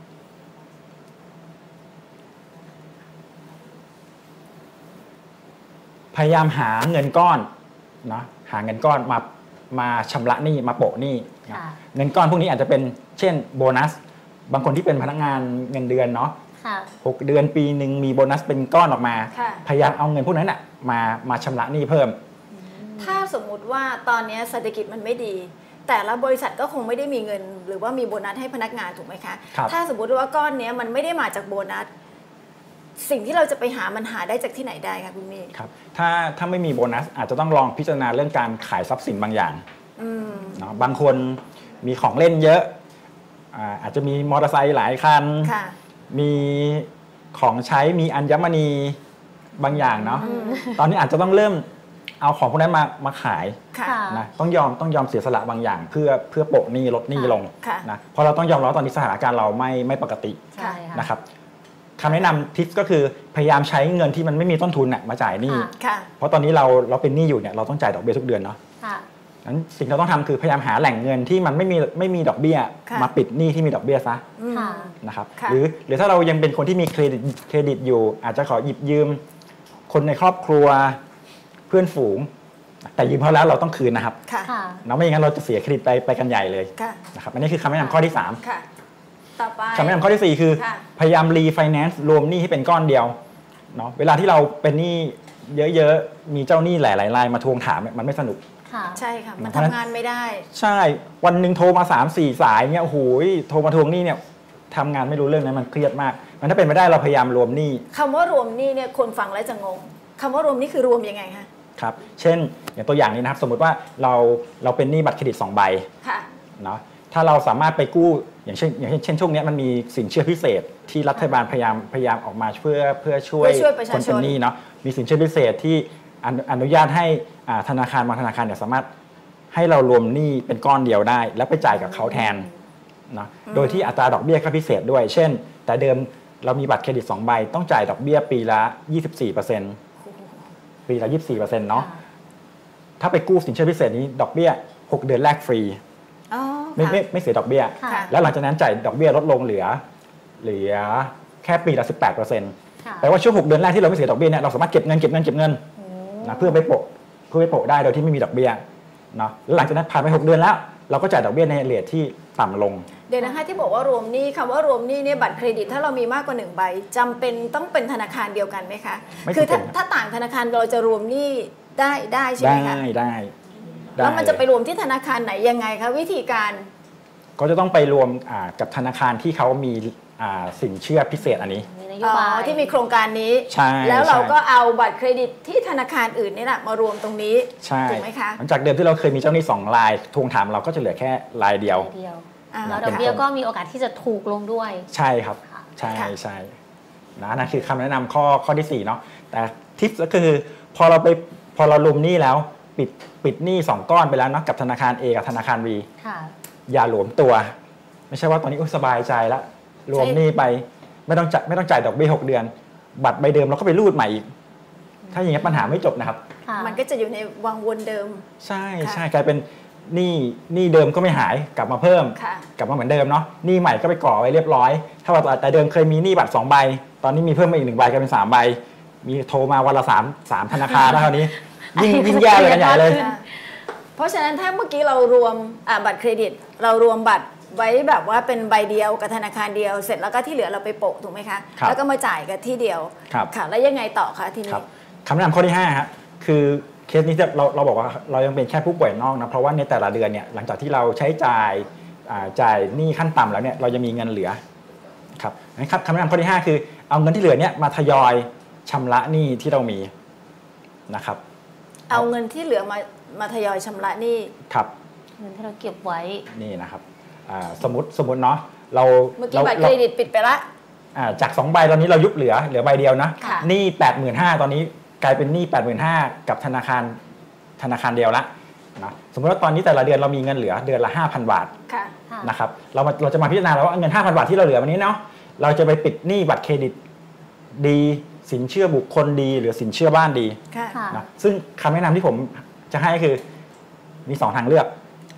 พยายามหาเงินก้อนนะหาเงินก้อนมามาชำระหนี้มาโปะหนี้นะเงินก้อนพวกนี้อาจจะเป็นเช่นโบนัสบางคนที่เป็นพนักงานเงินเดือนเนาะหกเดือนปีหนึ่งมีโบนัสเป็นก้อนออกมาพยายามเอาเงินพวกนั้นน่ะมามาชำระหนี้เพิ่มถ้าสมมุติว่าตอนนี้เศรษฐกิจมันไม่ดีแต่ละบริษัทก็คงไม่ได้มีเงินหรือว่ามีโบนัสให้พนักงานถูกไหมคะถ้าสมมติว่าก้อนนี้มันไม่ได้มาจากโบนัสสิ่งที่เราจะไปหามันหาได้จากที่ไหนได้คะคุณเมย์ครับถ้าถ้าไม่มีโบนัสอาจจะต้องลองพิจารณาเรื่องการขายทรัพย์สินบางอย่างเนาะบางคนมีของเล่นเยอะอาจจะมีมอเตอร์ไซค์หลายคันมีของใช้มีอัญมณีบางอย่างเนาะตอนนี้อาจจะต้องเริ่มเอาของพวกนั้นมามาขายนะต้องยอมต้องยอมเสียสละบางอย่างเพื่อเพื่อโปะหนี้ลดหนี้ลงนะเพราะเราต้องยอมรับตอนนี้สถานการณ์เราไม่ไม่ปกตินะครับคำแนะนำทิปก็คือพยายามใช้เงินที่มันไม่มีต้นทุนมาจ่ายหนี้เพราะตอนนี้เราเราเป็นหนี้อยู่เนี่ยเราต้องจ่ายดอกเบี้ยทุกเดือนเนาะนั้นสิ่งที่เราต้องทำคือพยายามหาแหล่งเงินที่มันไม่มีไม่มีดอกเบี้ยมาปิดหนี้ที่มีดอกเบี้ยซะนะครับหรือหรือถ้าเรายังเป็นคนที่มีเครดิตเครดิตอยู่อาจจะขอหยิบยืมคนในครอบครัวเพื่อนฝูงแต่ยืมเขาแล้วเราต้องคืนนะครับเนาะไม่อย่างนั้นเราจะเสียเครดิตไปไปกันใหญ่เลยนะครับอันนี้คือคำแนะนำข้อที่สามต่อไปคำแนะนำข้อที่สี่คือพยายามรีไฟแนนซ์รวมหนี้ให้เป็นก้อนเดียวเนาะเวลาที่เราเป็นหนี้เยอะๆมีเจ้าหนี้หลายๆรายมาทวงถามมันไม่สนุกใช่ค่ะมันทำงานไม่ได้ใช่วันหนึ่งโทรมา สามสี่ สายเนี่ยโอ้โหโทรมาทวงหนี้เนี่ยทำงานไม่รู้เรื่องนั้นมันเครียดมากมันถ้าเป็นไม่ได้เราพยายามรวมหนี้คำว่ารวมหนี้เนี่ยคนฟังแล้วจะงงคำว่ารวมหนี้คือรวมยังไงคะครับเช่นอย่างตัวอย่างนี้นะครับสมมุติว่าเราเราเป็นหนี้บัตรเครดิตสองใบเนาะถ้าเราสามารถไปกู้อย่างเช่นอย่างเช่นช่วงนี้มันมีสินเชื่อพิเศษที่รัฐบาลพยายามพยายามออกมาเพื่อเพื่อช่วยคนเป็นหนี้เนาะมีสินเชื่อพิเศษที่อนุญาตให้ธนาคารบางธนาคารเนี่ยสามารถให้เรารวมหนี้เป็นก้อนเดียวได้แล้วไปจ่ายกับเขาแทนนะโดยที่อัตราดอกเบี้ยก็พิเศษด้วยเช่นแต่เดิมเรามีบัตรเครดิตสองใบต้องจ่ายดอกเบี้ยปีละ ยี่สิบสี่เปอร์เซ็นต์ ปีละ ยี่สิบสี่เปอร์เซ็นต์ เนาะถ้าไปกู้สินเชื่อพิเศษนี้ดอกเบี้ยหกเดือนแรกฟรีไม่ไม่ไม่เสียดอกเบี้ยแล้วหลังจากนั้นจ่ายดอกเบี้ยลดลงเหลือเหลือแค่ปีละ สิบแปดเปอร์เซ็นต์ แปลว่าช่วงหกเดือนแรกที่เราไม่เสียดอกเบี้ยเนี่ยเราสามารถเก็บเงินเก็บเงินเก็บเงินนะเพื่อไปโปะเพื่อไปโปะได้โดยที่ไม่มีดอกเบี้ยเนาะแล้วหลังจากนั้นผ่านไปหกเดือนแล้วเราก็จ่ายดอกเบี้ยในเรทที่ต่ำลงเดี๋ยวนะคะที่บอกว่ารวมหนี้คำว่ารวมหนี้เนี่ยบัตรเครดิตถ้าเรามีมากกว่าหนึ่งใบจำเป็นต้องเป็นธนาคารเดียวกันไหมคะคือถ้าถ้าต่างธนาคารเราจะรวมหนี้ได้ได้ใช่ไหมคะได้ได้แล้วมันจะไปรวมที่ธนาคารไหนยังไงคะวิธีการก็จะต้องไปรวมกับธนาคารที่เขามีสินเชื่อพิเศษอันนี้ที่มีโครงการนี้แล้วเราก็เอาบัตรเครดิตที่ธนาคารอื่นนี่แหละมารวมตรงนี้ถูกไหมคะหลังจากเดิมที่เราเคยมีเจ้าหนี้สองรายทวงถามเราก็จะเหลือแค่รายเดียวแล้วดอกเบี้ยก็มีโอกาสที่จะถูกลงด้วยใช่ครับใช่ใช่นะนั่นคือคำแนะนำข้อข้อที่สี่เนาะแต่ทิปก็คือพอเราไปพอเรารวมหนี้แล้วปิดปิดหนี้สองก้อนไปแล้วเนาะกับธนาคาร A กับธนาคาร B อย่าหลวมตัวไม่ใช่ว่าตอนนี้สบายใจแล้วรวมหนี้ไปไม่ต้องจ่ายไม่ต้องจ่ายดอกเบี้ยหกเดือนบัตรใบเดิมเราก็ไปรูดใหม่อีกถ้าอย่างนี้ปัญหาไม่จบนะครับมันก็จะอยู่ในวังวนเดิมใช่ใช่กลายเป็นหนี้หนี้เดิมก็ไม่หายกลับมาเพิ่มกลับมาเหมือนเดิมเนาะหนี้ใหม่ก็ไปก่อไว้เรียบร้อยถ้าว่าแต่เดิมเคยมีหนี้บัตรสองใบตอนนี้มีเพิ่มมาอีกหนึ่งใบกลายเป็นสามใบมีโทรมาวันละสามสามธนาคารแล้วคราวนี้ยิ่งยิ่งแย่เลยกันใหญ่เลยเพราะฉะนั้นถ้าเมื่อกี้เรารวมบัตรเครดิตเรารวมบัตรไว้แบบว่าเป็นใบเดียวกับธนาคารเดียวเสร็จแล้วก็ที่เหลือเราไปโปะถูกไหมคะแล้วก็มาจ่ายกันที่เดียวค่ะแล้วยังไงต่อคะทีนี้คำแนะนำข้อที่ห้าครับคือเคสนี้เราเราบอกว่าเรายังเป็นแค่ผู้ป่วยนอกนะเพราะว่าในแต่ละเดือนเนี่ยหลังจากที่เราใช้จ่ายจ่ายหนี้ขั้นต่ำแล้วเนี่ยเราจะมีเงินเหลือครับนะครับคำแนะนำข้อที่ห้าคือเอาเงินที่เหลือเนี่ยมาทยอยชำระหนี้ที่เรามีนะครับเอาเงินที่เหลือมามาทยอยชำระหนี้ครับเงินที่เราเก็บไว้นี่นะครับสมมติสมมติเนาะเราเมื่อกี้บัตรเครดิตปิดไปละจากสองใบตอนนี้เรายุบเหลือเหลือใบเดียวนะหนี้ แปดหมื่นห้าพัน ตอนนี้กลายเป็นหนี้ แปดหมื่นห้าพัน กับธนาคารธนาคารเดียวละนะสมมติว่าตอนนี้แต่ละเดือนเรามีเงินเหลือเดือนละ ห้าพัน บาทนะครับเราเราจะมาพิจารณาแล้วว่าเงิน ห้าพัน บาทที่เราเหลือวันนี้เนาะเราจะไปปิดหนี้บัตรเครดิตดีสินเชื่อบุคคลดีหรือสินเชื่อบ้านดีนะซึ่งคำแนะนำที่ผมจะให้คือมีสองทางเลือก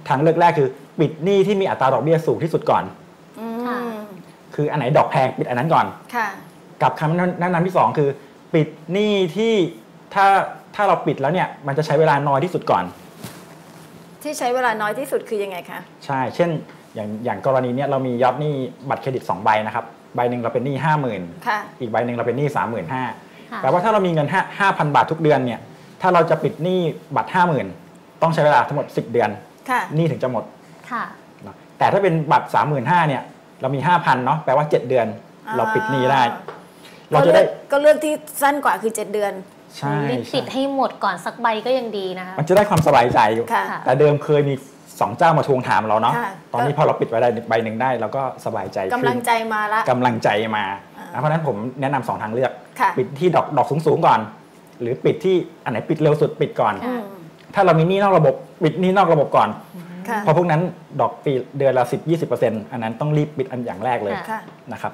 ทางเลือกแรกคือปิดหนี้ที่มีอัตราดอกเบี้ยสูงที่สุดก่อนอืมคืออันไหนดอกแพงปิดอันนั้นก่อนค่ะกับคำแนะนำที่สองคือปิดหนี้ที่ถ้าถ้าเราปิดแล้วเนี่ยมันจะใช้เวลาน้อยที่สุดก่อนที่ใช้เวลาน้อยที่สุดคือยังไงคะใช่เช่นอย่างอย่างกรณีเนี้ยเรามียอดหนี้บัตรเครดิตสองใบนะครับใบหนึ่งเราเป็นหนี้ห้าหมื่นอีกใบหนึ่งเราเป็นหนี้สามหมื่นห้าแปลว่าถ้าเรามีเงินห้าพันบาททุกเดือนเนี่ยถ้าเราจะปิดหนี้บัตรห้าหมื่นต้องใช้เวลาทั้งหมดสิบเดือนหนี้ถึงจะหมดแต่ถ้าเป็นบัตรสามหมื่นห้าเนี่ยเรามีห้าพันเนาะแปลว่าเจ็ดเดือนเราปิดหนี้ได้เราจะได้ก็เลือกที่สั้นกว่าคือเจ็ดเดือนใช่ปิดให้หมดก่อนสักใบก็ยังดีนะคะมันจะได้ความสบายใจอยู่แต่เดิมเคยมีสองเจ้ามาทวงถามเราเนาะตอนนี้พอเราปิดไว้ได้ใบหนึ่งได้เราก็สบายใจกำลังใจมาละกำลังใจมาเพราะฉะนั้นผมแนะนำสองทางเลือกปิดที่ดอกดอกสูงๆก่อนหรือปิดที่อันไหนปิดเร็วสุดปิดก่อนถ้าเรามีหนี้นอกระบบปิดหนี้นอกระบบก่อนเพราะพวกนั้นดอกปีเดือนละสิบยี่สิบเปอร์เซ็นต์อันนั้นต้องรีบปิดอันอย่างแรกเลยนะครับ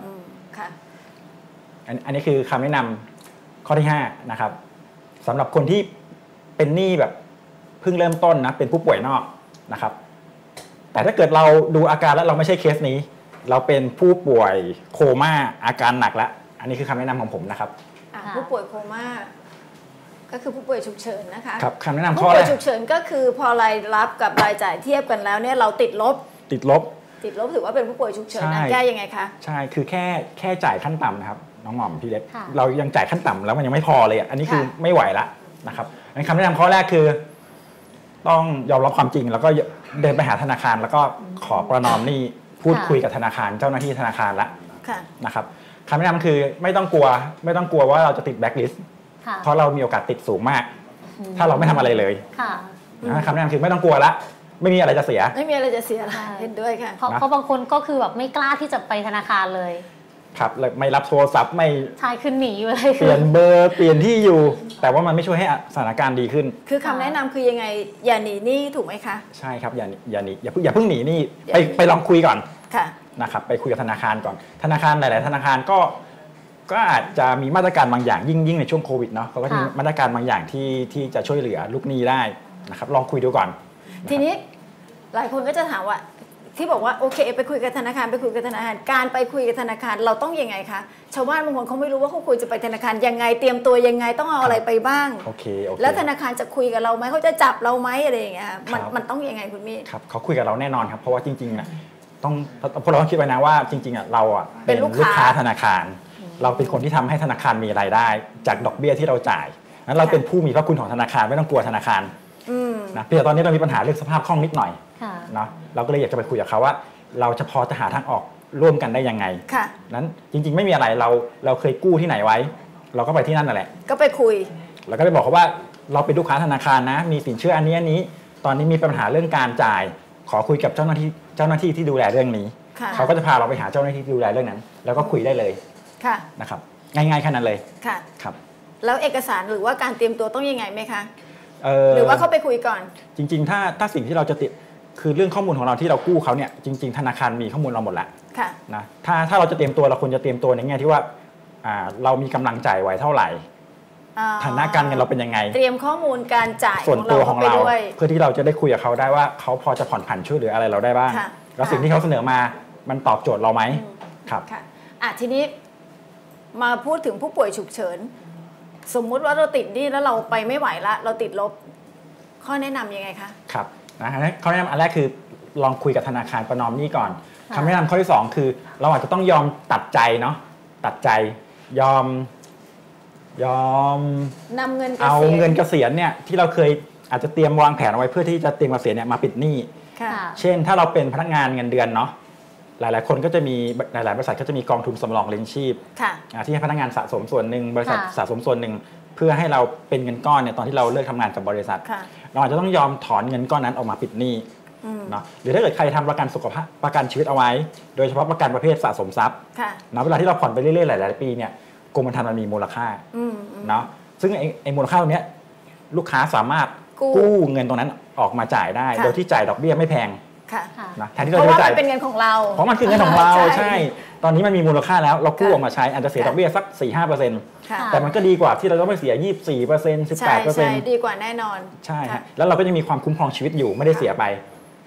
อันนี้คือคำแนะนำข้อที่ห้านะครับสำหรับคนที่เป็นหนี้แบบเพิ่งเริ่มต้นนะเป็นผู้ป่วยนอกนะครับแต่ถ้าเกิดเราดูอาการแล้วเราไม่ใช่เคสนี้เราเป็นผู้ป่วยโคม่าอาการหนักแล้วอันนี้คือคำแนะนำของผมนะครับผู้ป่วยโคม่าก็คือผู้ป่วยฉุกเฉินนะคะครับคำแนะนำข้อแรกผู้ป่วยฉุกเฉินก็คือพอรายรับกับรายจ่ายเทียบกันแล้วเนี่ยเราติดลบติดลบติดลบถือว่าเป็นผู้ป่วยฉุกเฉินแก้ยังไงคะใช่คือแค่แค่จ่ายขั้นต่ำนะครับน้องหม่อมพี่เล็กเรายังจ่ายขั้นต่ำแล้วมันยังไม่พอเลยอันนี้คือไม่ไหวละนะครับคำแนะนำข้อแรกคือต้องยอมรับความจริงแล้วก็เดินไปหาธนาคารแล้วก็ขอประนอมหนี้พูดคุยกับธนาคารเจ้าหน้าที่ธนาคารละนะครับคำแนะนำคือไม่ต้องกลัวไม่ต้องกลัวว่าเราจะติดแบล็คลิสต์เพราะเรามีโอกาสติดสูงมากถ้าเราไม่ทำอะไรเลยคำแนะนำคือไม่ต้องกลัวละไม่มีอะไรจะเสียไม่มีอะไรจะเสียเห็นด้วยค่ะเพราะบางคนก็คือแบบไม่กล้าที่จะไปธนาคารเลยครับไม่รับโทรศัพท์ไม่ใช่คือหนีเลยเปลี่ยนเบอร์เปลี่ยนที่อยู่แต่ว่ามันไม่ช่วยให้สถานการณ์ดีขึ้นคือคำแนะนำคือยังไงอย่าหนีหนี้ถูกไหมคะใช่ครับอย่าอย่าหนีอย่าเพิ่งอย่าเพิ่งหนีหนี้ไปไปลองคุยก่อนนะครับไปคุยกับธนาคารก่อนธนาคารหลายๆธนาคารก็ก็อาจจะมีมาตรการบางอย่างยิ่งยิ่งในช่วงโควิดเนาะเขาก็จะมีมาตรการบางอย่างที่ที่จะช่วยเหลือลูกหนี้ได้นะครับลองคุยดูก่อนทีนี้หลายคนก็จะถามว่าที่บอกว่าโอเคไปคุยกับธนาคารไปคุยกับธนาคารการไปคุยกับธนาคารเราต้องยังไงคะชาวบ้านบางคนเขาไม่รู้ว่าเขาคุยจะไปธนาคารยังไงเตรียมตัวยังไงต้องเอาอะไรไปบ้างโอเคแล้วธนาคารจะคุยกับเราไหมเขาจะจับเราไหมอะไรอย่างเงี้ยมันมันต้องยังไงคุณมี่ครับเขาคุยกับเราแน่นอนครับเพราะว่าจริงๆอ่ะต้องพวกเราต้องคิดไว้นะว่าจริงๆอ่ะเราอ่ะเป็นลูกค้าธนาคารเราเป็นคนที่ทำให้ธนาคารมีรายได้จากดอกเบี้ยที่เราจ่ายนั้นเราเป็นผู้มีพระคุณของธนาคารไม่ต้องกลัวธนาคารนะเพียงแต่ตอนนี้เรามีปัญหาเรื่องสภาพคล่องนิดหน่อยเนาะเราก็เลยอยากจะไปคุยกับเขาว่าเราจะพอจะหาทางออกร่วมกันได้ยังไงนั้นจริงๆไม่มีอะไรเราเราเคยกู้ที่ไหนไว้เราก็ไปที่นั่นนั่นแหละก็ไปคุยแล้วก็ไปบอกเขาว่าเราเป็นลูกค้าธนาคารนะมีสินเชื่ออันนี้อันนี้ตอนนี้มีปัญหาเรื่องการจ่ายขอคุยกับเจ้าหน้าที่เจ้าหน้าที่ที่ดูแลเรื่องนี้เขาก็จะพาเราไปหาเจ้าหน้าที่ที่ดูแลเรื่องนั้นแล้วก็คุยได้เลยนะครับง่ายๆแค่นั้นเลยค่ะครับแล้วเอกสารหรือว่าการเตรียมตัวต้องยังไงไหมคะหรือว่าเขาไปคุยก่อนจริงๆถ้าถ้าสิ่งที่เราจะติดคือเรื่องข้อมูลของเราที่เรากู้เขาเนี่ยจริงๆธนาคารมีข้อมูลเราหมดแล้วนะถ้าถ้าเราจะเตรียมตัวเราควรจะเตรียมตัวในแง่ที่ว่าเรามีกำลังจ่ายไว้เท่าไหร่ฐานะการเงินเราเป็นยังไงเตรียมข้อมูลการจ่ายส่วนตัวของเราเพื่อที่เราจะได้คุยกับเขาได้ว่าเขาพอจะผ่อนผันช่วยเหลืออะไรเราได้บ้างแล้วสิ่งที่เขาเสนอมามันตอบโจทย์เราไหมครับค่ะอ่ะทีนี้มาพูดถึงผู้ป่วยฉุกเฉินสมมุติว่าเราติดหนี้แล้วเราไปไม่ไหวละเราติดลบข้อแนะนำยังไงคะครับนะฮะข้อแนะนำอันแรกคือลองคุยกับธนาคารประนอมหนี้ก่อนคำแนะนำข้อที่สองคือเราอาจจะต้องยอมตัดใจเนาะตัดใจยอมยอมนำเงินเอาเงินเกษียณเนี่ยที่เราเคยอาจจะเตรียมวางแผนเอาไว้เพื่อที่จะเตรียมเกษียณเนี่ยมาปิดหนี้เช่นถ้าเราเป็นพนักงานเงินเดือนเนาะหลายๆคนก็จะมีหลายๆบริษัทก็จะมีกองทุนสำรองเลี้ยงชีพที่ให้พนักงานสะสมส่วนหนึ่งบริษัทสะสมส่วนหนึ่งเพื่อให้เราเป็นเงินก้อนเนี่ยตอนที่เราเลิกทำงานกับบริษัทเราอาจจะต้องยอมถอนเงินก้อนนั้นออกมาปิดหนี้เนาะหรือถ้าเกิดใครทำประกันสุขภาพประกันชีวิตเอาไว้โดยเฉพาะประกันประเภทสะสมทรัพย์นะเวลาที่เราผ่อนไปเรื่อยๆหลายๆปีเนี่ยกรมธรรม์มันมีมูลค่าเนาะซึ่งไอ้มูลค่าตรงนี้ลูกค้าสามารถกู้เงินตรงนั้นออกมาจ่ายได้โดยที่จ่ายดอกเบี้ยไม่แพงนะแทนที่เราจะจ่ายเป็นเงินของเราเพราะมันคือเงินของเราใช่ตอนนี้มันมีมูลค่าแล้วเรากู้ออกมาใช้อาจจะเสียดอกเบี้ยสัก สี่ถึงห้าเปอร์เซ็นต์ แต่มันก็ดีกว่าที่เราต้องไปเสีย ยี่สิบสี่เปอร์เซ็นต์ สิบแปดเปอร์เซ็นต์ใช่ดีกว่าแน่นอนใช่แล้วเราก็ยังมีความคุ้มครองชีวิตอยู่ไม่ได้เสียไป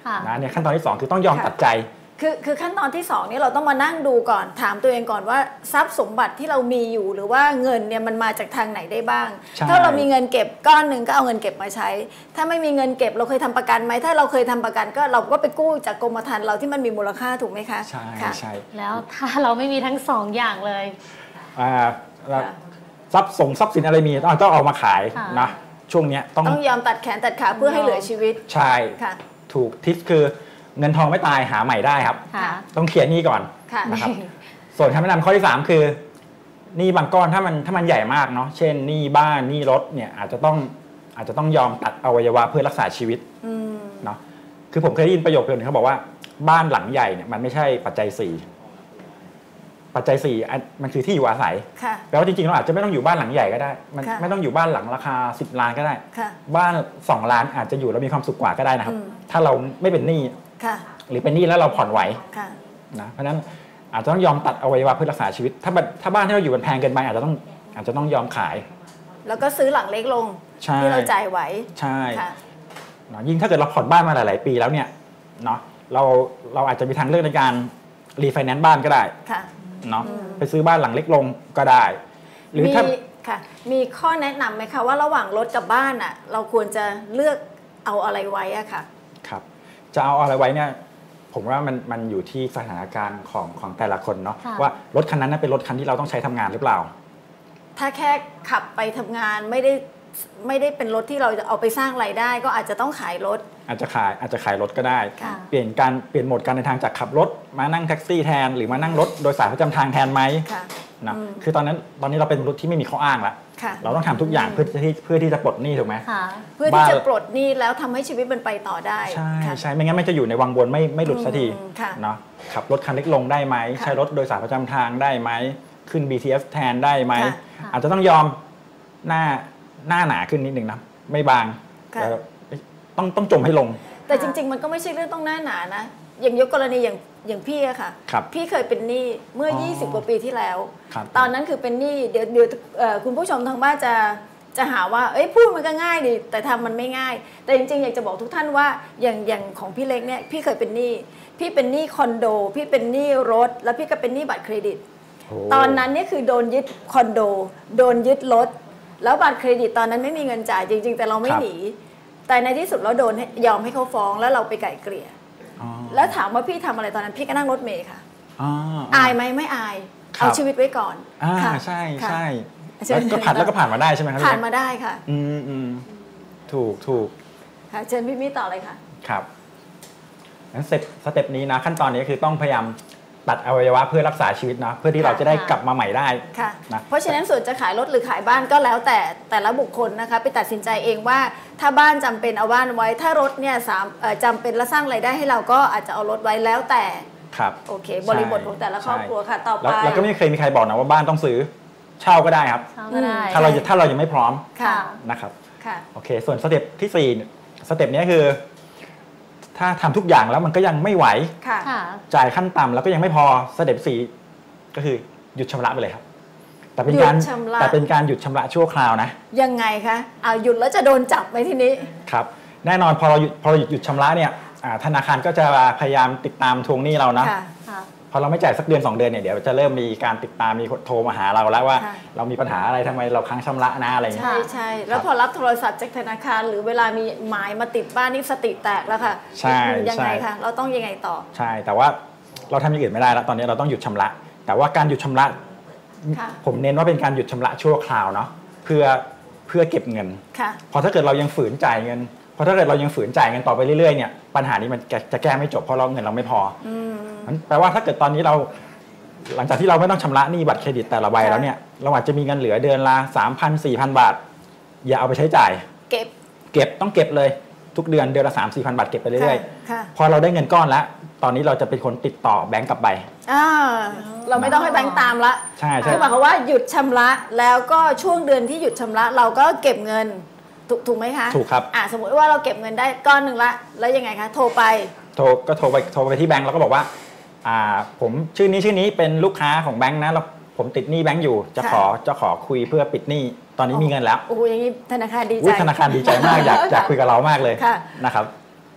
นะเนี่ยขั้นตอนที่สองคือต้องยอมตัดใจคือคือขั้นตอนที่สองนี่เราต้องมานั่งดูก่อนถามตัวเองก่อนว่าทรัพย์สมบัติที่เรามีอยู่หรือว่าเงินเนี่ยมันมาจากทางไหนได้บ้างถ้าเรามีเงินเก็บก้อนหนึ่งก็เอาเงินเก็บมาใช้ถ้าไม่มีเงินเก็บเราเคยทำประกันไหมถ้าเราเคยทำประกันก็เราก็ไปกู้จากกรมธรรม์เราที่มันมีมูลค่าถูกไหมคะใช่ใช่แล้วถ้าเราไม่มีทั้งสองอย่างเลยอ่าทรัพย์สงทรัพย์สินอะไรมีต้องต้องเอามาขายนะช่วงนี้ต้องต้องยอมตัดแขนตัดขาเพื่อให้เหลือชีวิตใช่ถูกทิศคือเงินทองไม่ตายหาใหม่ได้ครับต้องเคลียร์หนี้ก่อนนะครับส่วนคำแนะนำข้อที่สามคือหนี้บางก้อนถ้ามันถ้ามันใหญ่มากเนาะเช่นหนี้บ้านหนี้รถเนี่ยอาจจะต้องอาจจะต้องยอมตัดอวัยวะเพื่อรักษาชีวิตเนาะคือผมเคยได้ยินประโยคนึงเขาบอกว่าบ้านหลังใหญ่เนี่ยมันไม่ใช่ปัจจัยสี่ปัจจัยสี่มันคือที่อยู่อาศัยแปลว่าจริงๆเราอาจจะไม่ต้องอยู่บ้านหลังใหญ่ก็ได้มันไม่ต้องอยู่บ้านหลังราคาสิบล้านก็ได้บ้านสองล้านอาจจะอยู่แล้วมีความสุขกว่าก็ได้นะครับถ้าเราไม่เป็นหนี้หรือเป็นหนี้แล้วเราผ่อนไหวนะเพราะฉะนั้นอาจจะต้องยอมตัดอวัยวะเพื่อรักษาชีวิตถ้าถ้าบ้านที่เราอยู่มันแพงเกินไปอาจจะต้องอาจจะต้องยอมขายแล้วก็ซื้อหลังเล็กลงที่เราจ่ายไหวใช่ยิ่งถ้าเกิดเราผ่อนบ้านมาหลายๆปีแล้วเนี่ยเนาะเราเราอาจจะมีทางเลือกในการรีไฟแนนซ์บ้านก็ได้เนาะไปซื้อบ้านหลังเล็กลงก็ได้หรือถ้าค่ะมีข้อแนะนำไหมคะว่าระหว่างรถกับบ้านอ่ะเราควรจะเลือกเอาอะไรไว้อะค่ะครับจะเอาอะไรไว้เนี่ยผมว่ามันมันอยู่ที่สถานการณ์ของของแต่ละคนเนาะว่ารถคันนั้นเป็นรถคันที่เราต้องใช้ทำงานหรือเปล่าถ้าแค่ขับไปทำงานไม่ได้ไม่ได้เป็นรถที่เราจะเอาไปสร้างรายได้ก็อาจจะต้องขายรถอาจจะขายอาจจะขายรถก็ได้เปลี่ยนการเปลี่ยนโหมดการเดินทางจากขับรถมานั่งแท็กซี่แทนหรือมานั่งรถโดยสารประจำทางแทนไหมนะคือตอนนั้นตอนนี้เราเป็นรถที่ไม่มีข้ออ้างแล้วเราต้องทำทุกอย่างเพื่อที่เพื่อที่จะปลดหนี้ถูกไหมเพื่อที่จะปลดหนี้แล้วทำให้ชีวิตมันไปต่อได้ใช่ใช่ไม่งั้นไม่จะอยู่ในวังวนไม่ไม่หลุดสักทีเนาะขับรถคันเล็กลงได้ไหมใช้รถโดยสารประจำทางได้ไหมขึ้น บี ที เอส แทนได้ไหมอาจจะต้องยอมหน้าหน้าหนาขึ้นนิดนึงนะไม่บางต้องต้องจมให้ลงแต่จริงๆมันก็ไม่ใช่เรื่องต้องหน้าหนานะอย่างยกกรณีอย่างอย่างพี่อะค่ะพี่เคยเป็นหนี้เมื่อยี่สิบกว่าปีที่แล้วตอนนั้นคือเป็นหนี้เดี๋ยวเดี๋ยวคุณผู้ชมทางบ้านจะจะหาว่าเอ้ยพูดมันก็ง่ายดิแต่ทำมันไม่ง่ายแต่จริงๆอยากจะบอกทุกท่านว่าอย่างอย่างของพี่เล็กเนี่ยพี่เคยเป็นหนี้พี่เป็นหนี้คอนโดพี่เป็นหนี้รถแล้วพี่ก็เป็นหนี้บัตรเครดิตตอนนั้นเนี่ยคือโดนยึดคอนโดโดนยึดรถแล้วบัตรเครดิตตอนนั้นไม่มีเงินจ่ายจริงๆแต่เราไม่หนีแต่ในที่สุดเราโดนยอมให้เขาฟ้องแล้วเราไปไกล่เกลี่ยแล้วถามว่าพี่ทำอะไรตอนนั้นพี่ก็นั่งรถเมล์ค่ะอายไหมไม่อายเอาชีวิตไว้ก่อนค่ะใช่ใช่แล้วก็ผ่านแล้วก็ผ่านมาได้ใช่ไหมครับผ่านมาได้ค่ะอืมอืมถูกถูกค่ะเชิญพี่มี่ต่อเลยค่ะครับงั้นสเต็ปสเต็ปนี้นะขั้นตอนนี้คือต้องพยายามตัดอวัยวะเพื่อรักษาชีวิตนะเพื่อที่เราจะได้กลับมาใหม่ได้ค่ะนะเพราะฉะนั้นส่วนจะขายรถหรือขายบ้านก็แล้วแต่แต่ละบุคคลนะคะไปตัดสินใจเองว่าถ้าบ้านจำเป็นเอาบ้านไว้ถ้ารถเนี่ยสามจำเป็นและสร้างรายได้ให้เราก็อาจจะเอารถไว้แล้วแต่ครับโอเคบริบทของแต่ละครอบครัวค่ะต่อไปแล้วก็ไม่เคยมีใครบอกนะว่าบ้านต้องซื้อเช่าก็ได้ครับถ้าเราถ้าเรายังไม่พร้อมนะครับโอเคส่วนสเต็ปที่สี่สเต็ปนี้คือถ้าทำทุกอย่างแล้วมันก็ยังไม่ไหวจ่ายขั้นต่ำแล้วก็ยังไม่พอสเต็ปสี่ก็คือหยุดชำระไปเลยครับแต่เป็นการแต่เป็นการหยุดชำระชั่วคราวนะยังไงคะเอาหยุดแล้วจะโดนจับไหมทีนี้ครับแน่นอนพอเราหยุดพอเราหยุดชำระเนี่ยธนาคารก็จะพยายามติดตามทวงหนี้เรานะพอเราไม่จ่ายสักเดือนสองเดือนเนี่ยเดี๋ยวจะเริ่มมีการติดตามมีโทรมาหาเราแล้วว่าเรามีปัญหาอะไรทำไมเราค้างชำระนะอะไรอย่างเงี้ยใช่ใช่แล้วพอรับโทรศัพท์จากธนาคารหรือเวลามีหมายมาติดบ้านนี่สติแตกแล้วค่ะใช่ยังไงคะเราต้องยังไงต่อใช่แต่ว่าเราทำอย่างอื่นไม่ได้แล้วตอนนี้เราต้องหยุดชำระแต่ว่าการหยุดชำระผมเน้นว่าเป็นการหยุดชำระชั่วคราวเนาะเพื่อเพื่อเก็บเงินพอถ้าเกิดเรายังฝืนจ่ายเงินเพราะถ้าเกิดเรายังฝืนจ่ายเงินต่อไปเรื่อยๆเนี่ยปัญหานี้มันจะแก้ไม่จบเพราะเราเงินเราไม่พอแปลว่าถ้าเกิดตอนนี้เราหลังจากที่เราไม่ต้องชำระหนี้บัตรเครดิตแต่ละใบแล้วเนี่ยเราอาจจะมีเงินเหลือเดือนละ สามพัน สี่พัน บาทอย่าเอาไปใช้จ่ายเก็บเก็บต้องเก็บเลยทุกเดือนเดือนละ สามถึงสี่พัน บาทเก็บไปเรื่อยๆพอเราได้เงินก้อนแล้วตอนนี้เราจะเป็นคนติดต่อแบงก์กลับไปเราไม่ต้องให้แบงก์ตามละใช่ใช่คือหมายความว่าหยุดชำระแล้วก็ช่วงเดือนที่หยุดชำระเราก็เก็บเงินถูกถูกไหมคะถูกครับอ่าสมมติว่าเราเก็บเงินได้ก้อนหนึ่งละแล้วยังไงคะโทรไปโทรก็โทรไปโทรไปที่แบงก์แล้วก็บอกว่าอ่าผมชื่อนี้ชื่อนี้เป็นลูกค้าของแบงก์นะแล้วผมติดหนี้แบงก์อยู่จะขอจะขอคุยเพื่อปิดหนี้ตอนนี้มีเงินแล้วโอ้โหอย่างนี้ธนาคารดีใจธนาคารดีใจมากอยากอยากคุยกับเรามากเลยนะครับ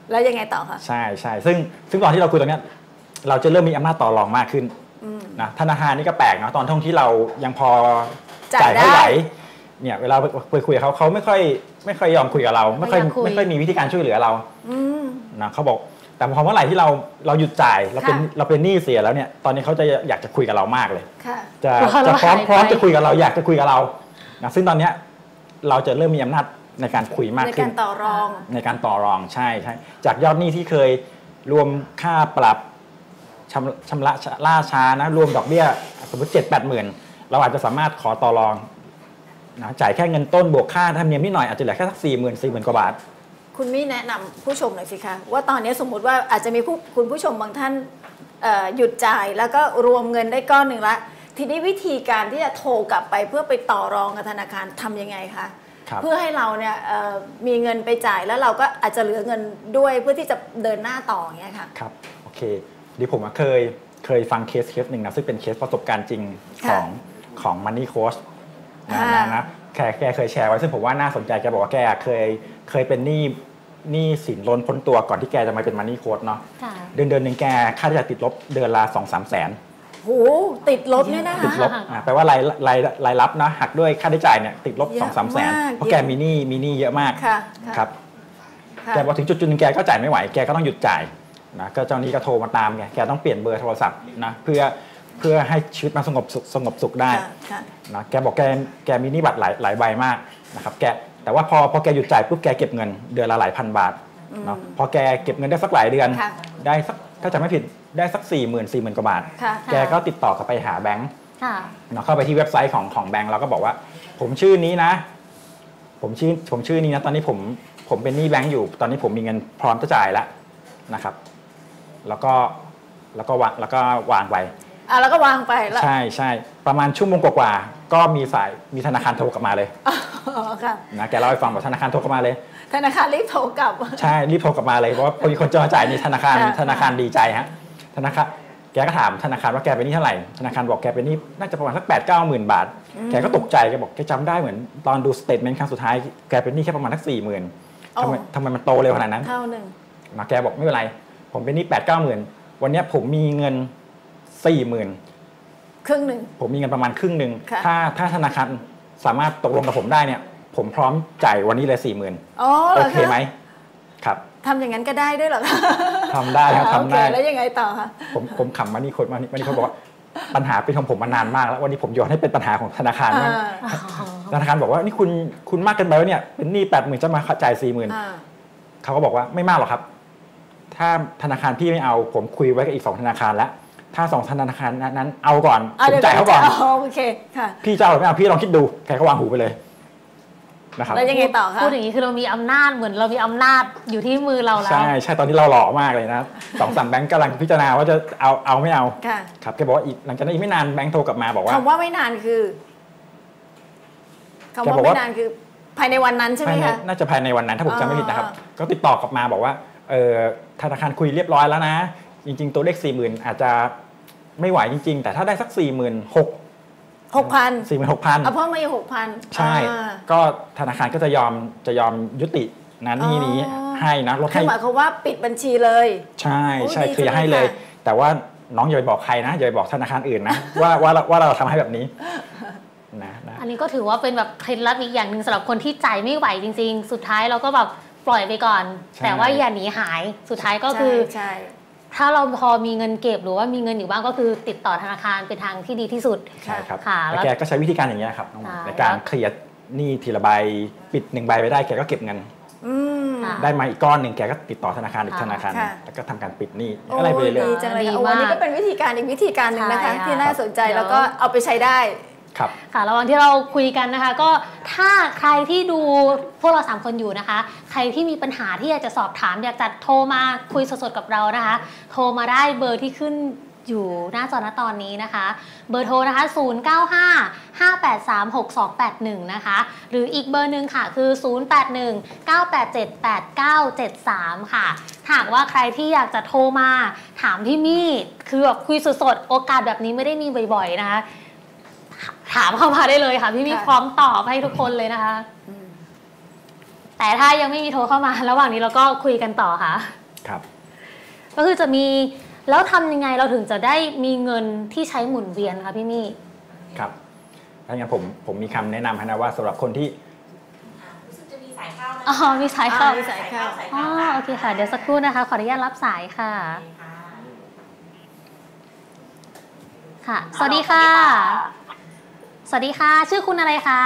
แล้วยังไงต่อคะใช่ใช่ซึ่งซึ่งตอนที่เราคุยตรงนี้เราจะเริ่มมีอำนาจต่อรองมากขึ้นนะธนาคารนี่ก็แปลกนะตอนท่องที่เรายังพอจ่ายไม่ไหวเนี่ยเวลาไปคุยกับเขาเขาไม่ค่อยไม่ค่อยยอมคุยกับเราไม่ค่อยไม่ค่อยมีวิธีการช่วยเหลือเรานะเขาบอกแต่พอเมื่อไหร่ที่เราเราหยุดจ่ายเราเป็นเราเป็นหนี้เสียแล้วเนี่ยตอนนี้เขาจะอยากจะคุยกับเรามากเลยจะจะพร้อมพร้อมจะคุยกับเราอยากจะคุยกับเรานะซึ่งตอนเนี้ยเราจะเริ่มมีอำนาจในการคุยมากขึ้นในการต่อรองในการต่อรองใช่ใช่จากยอดหนี้ที่เคยรวมค่าปรับชำชำระล่าช้านะรวมดอกเบี้ยสมมติเจ็ดแปดหมื่นเราอาจจะสามารถขอต่อรองนะจ่ายแค่เงินต้นบวกค่าธรรมเนียมนิดหน่อยอาจจะเหลือแค่สักสี่หมื่นสี่หมื่นกว่าบาทคุณมี่แนะนำผู้ชมหน่อยสิคะว่าตอนนี้สมมุติว่าอาจจะมีผู้คุณผู้ชมบางท่านหยุดจ่ายแล้วก็รวมเงินได้ก้อนหนึ่งละทีนี้วิธีการที่จะโทรกลับไปเพื่อไปต่อรองกับธนาคารทำยังไงคะเพื่อให้เราเนี่ยมีเงินไปจ่ายแล้วเราก็อาจจะเหลือเงินด้วยเพื่อที่จะเดินหน้าต่ออย่างเงี้ยค่ะครับโอเคดิผมเคยเคยฟังเคสเคสหนึ่งนะซึ่งเป็นเคสประสบการณ์จริงของของ Money Coach นะนะแกแกเคยแชร์ไว้ซึ่งผมว่าน่าสนใจแกบอกว่าแกเคยเคยเป็นหนี้หนี้สินล้นพ้นตัวก่อนที่แกจะมาเป็น Money Coach เนาะเดือนเดือนหนึ่งแกค่าใช้จ่ายติดลบเดือนละสองสามแสนโหติดลบเนี่ยนะคะติดลบแปลว่ารายรายรายรับนะหักด้วยค่าใช้จ่ายเนี่ยติดลบสองสามแสนเพราะแกมีหนี้มีหนี้เยอะมากครับแกพอถึงจุดจุดนึงแกก็จ่ายไม่ไหวแกก็ต้องหยุดจ่ายนะก็เจ้าหนี้ก็โทรมาตามแกแกต้องเปลี่ยนเบอร์โทรศัพท์นะเพื่อเพื่อให้ชีวิตมันสงบสุขสงบสุขได้นะแกบอกแกแกมีหนี้บัตรหลายหลายใบมากนะครับแกแต่ว่าพอพอแกหยุดจ่ายปุ๊บแกเก็บเงินเดือนละหลายพันบาทเนาะพอแกเก็บเงินได้สักหลายเดือนได้สักถ้าจำไม่ผิดได้สักสี่หมื่นสี่หมื่นกว่าบาทแกก็ติดต่อกลับไปหาแบงค์เนาะเข้าไปที่เว็บไซต์ของของแบงค์เราก็บอกว่าผมชื่อนี้นะผมชื่อผมชื่อนี้นะตอนนี้ผมผมเป็นหนี้แบงค์อยู่ตอนนี้ผมมีเงินพร้อมจะจ่ายแล้วนะครับแล้วก็แล้วก็วางแล้วก็วางไปอ่ะแล้วก็วางไปใช่ใช่ประมาณชั่วโมงกว่าๆก็มีสายมีธนาคารโทรกลับมาเลยอ๋อค่ะนะแกเล่าให้ฟังบอกธนาคารโทรกลับมาเลยธนาคารรีบโทรกลับใช่รีบโทรกลับมาเลยเพราะว่าพอมีคนจะมาจ่ายนี่ธนาคารธนาคารดีใจฮะธนาคารแกก็ถามธนาคารว่าแกเป็นหนี้เท่าไหร่ธนาคารบอกแกเป็นหนี้น่าจะประมาณสักแปดเก้าหมื่นบาทแกก็ตกใจแกบอกแกจำได้เหมือนตอนดูสเตทเมนต์ครั้งสุดท้ายแกเป็นหนี้แค่ประมาณสักสี่หมื่นทำไมทำไมมันโตเร็วขนาดนั้นเท่านึงมาแกบอกไม่เป็นไรผมเป็นหนี้แปดเก้าหมื่นวันนี้ผมมีเงินสี่หมื่นครึ่งหนึ่งผมมีเงินประมาณครึ่งหนึ่งถ้าถ้าธนาคารสามารถตกลงกับผมได้เนี่ยผมพร้อมจ่ายวันนี้เลยสี่หมื่นโอเคไหมครับทำอย่างนั้นก็ได้ด้วยเหรอคะทำได้ครับทำได้แล้วยังไงต่อคะผมผมขำมานี่คนมานี่เขาบอกว่าปัญหาเป็นของผมมานานมากแล้ววันนี้ผมโยนให้เป็นปัญหาของธนาคารมั้งธนาคารบอกว่านี่คุณคุณมากเกินไปแล้วเนี่ยเป็นหนี้แปดหมื่นจะมาจ่ายสี่หมื่นเขาก็บอกว่าไม่มากหรอกครับถ้าธนาคารพี่ไม่เอาผมคุยไว้กับอีกสองธนาคารแล้วถ้าสองธนาคารนั้นเอาก่อนผมจ่ายเขาก่อนโอเคค่ะพี่จะเอาหรือไม่เอาพี่ลองคิดดูแกก็วางหูไปเลยนะครับแล้วยังไงต่อคะพูดอย่างนี้คือเรามีอำนาจเหมือนเรามีอำนาจอยู่ที่มือเราแล้วใช่ใช่ตอนนี้เราหล่อมากเลยนะสองสามแบงก์กำลังพิจารณาว่าจะเอาเอาไม่เอาครับแกบอกว่าอีกหลังจากนั้นอีกไม่นานแบงก์โทรกลับมาบอกว่าคำว่าไม่นานคือคำว่าไม่นานคือภายในวันนั้นใช่ไหมคะน่าจะภายในวันนั้นถ้าผมจำไม่ผิดนะครับก็ติดต่อกลับมาบอกว่าเออธนาคารคุยเรียบร้อยแล้วนะจริงๆตัวเลขสี่หมื่นอาจจะไม่ไหวจริงๆแต่ถ้าได้สักสี่หมื่นหกหกพันสี่หมื่นหกพันเอาเพิ่มมาอีกหกพันใช่ก็ธนาคารก็จะยอมจะยอมยุตินะหนี้นี้ให้นะลดให้หมายความว่าปิดบัญชีเลยใช่ใช่คือให้เลยแต่ว่าน้องอย่าไปบอกใครนะอย่าไปบอกธนาคารอื่นนะว่าว่าว่าเราทำให้แบบนี้นะอันนี้ก็ถือว่าเป็นแบบเคล็ดลับอีกอย่างหนึ่งสำหรับคนที่จ่ายไม่ไหวจริงๆสุดท้ายเราก็แบบปล่อยไปก่อนแต่ว่าอย่าหนีหายสุดท้ายก็คือถ้าเราพอมีเงินเก็บหรือว่ามีเงินอยู่บ้างก็คือติดต่อธนาคารเป็นทางที่ดีที่สุดใช่ครับแล้วแกก็ใช้วิธีการอย่างนี้ครับในการเคลียร์หนี้ทีละใบปิดหนึ่งใบไปได้แกก็เก็บเงินได้มาอีกก้อนหนึ่งแกก็ติดต่อธนาคารอีกธนาคารแล้วก็ทำการปิดหนี้อะไรไปเรื่อยๆจังเลยวันนี้ก็เป็นวิธีการอีกวิธีการหนึ่งนะคะที่น่าสนใจแล้วก็เอาไปใช้ได้ค่ะระหว่างที่เราคุยกันนะคะก็ถ้าใครที่ดูพวกเราสามคนอยู่นะคะใครที่มีปัญหาที่อยากจะสอบถามอยากจะโทรมาคุยสดๆกับเรานะคะโทรมาได้เบอร์ที่ขึ้นอยู่หน้าจอณตอนนี้นะคะเบอร์โทรนะคะศูนย์ เก้า ห้า ห้า แปด สาม หก สอง แปด หนึ่งนะคะหรืออีกเบอร์หนึ่งค่ะคือศูนย์ แปด หนึ่ง เก้า แปด เจ็ด แปด เก้า เจ็ด สามค่ะหากว่าใครที่อยากจะโทรมาถามพี่มี่คือแบบคุยสดๆโอกาสแบบนี้ไม่ได้มีบ่อยๆนะคะถามเข้ามาได้เลยค่ะพี่มีพร้อมตอบให้ทุกคนเลยนะคะแต่ถ้ายังไม่มีโทรเข้ามาระหว่างนี้เราก็คุยกันต่อค่ะครับก็คือจะมีแล้วทำยังไงเราถึงจะได้มีเงินที่ใช้หมุนเวียนคะพี่มี่ครับถ้าอย่างนั้นผมผมมีคำแนะนำนะว่าสำหรับคนที่รู้สึกจะมีสายเข้านะอ๋อมีสายเข้ามีสายเข้าอ๋อโอเคค่ะเดี๋ยวสักครู่นะคะขออนุญาตรับสายค่ะค่ะสวัสดีค่ะสวัสดีค่ะชื่อคุณอะไรคะ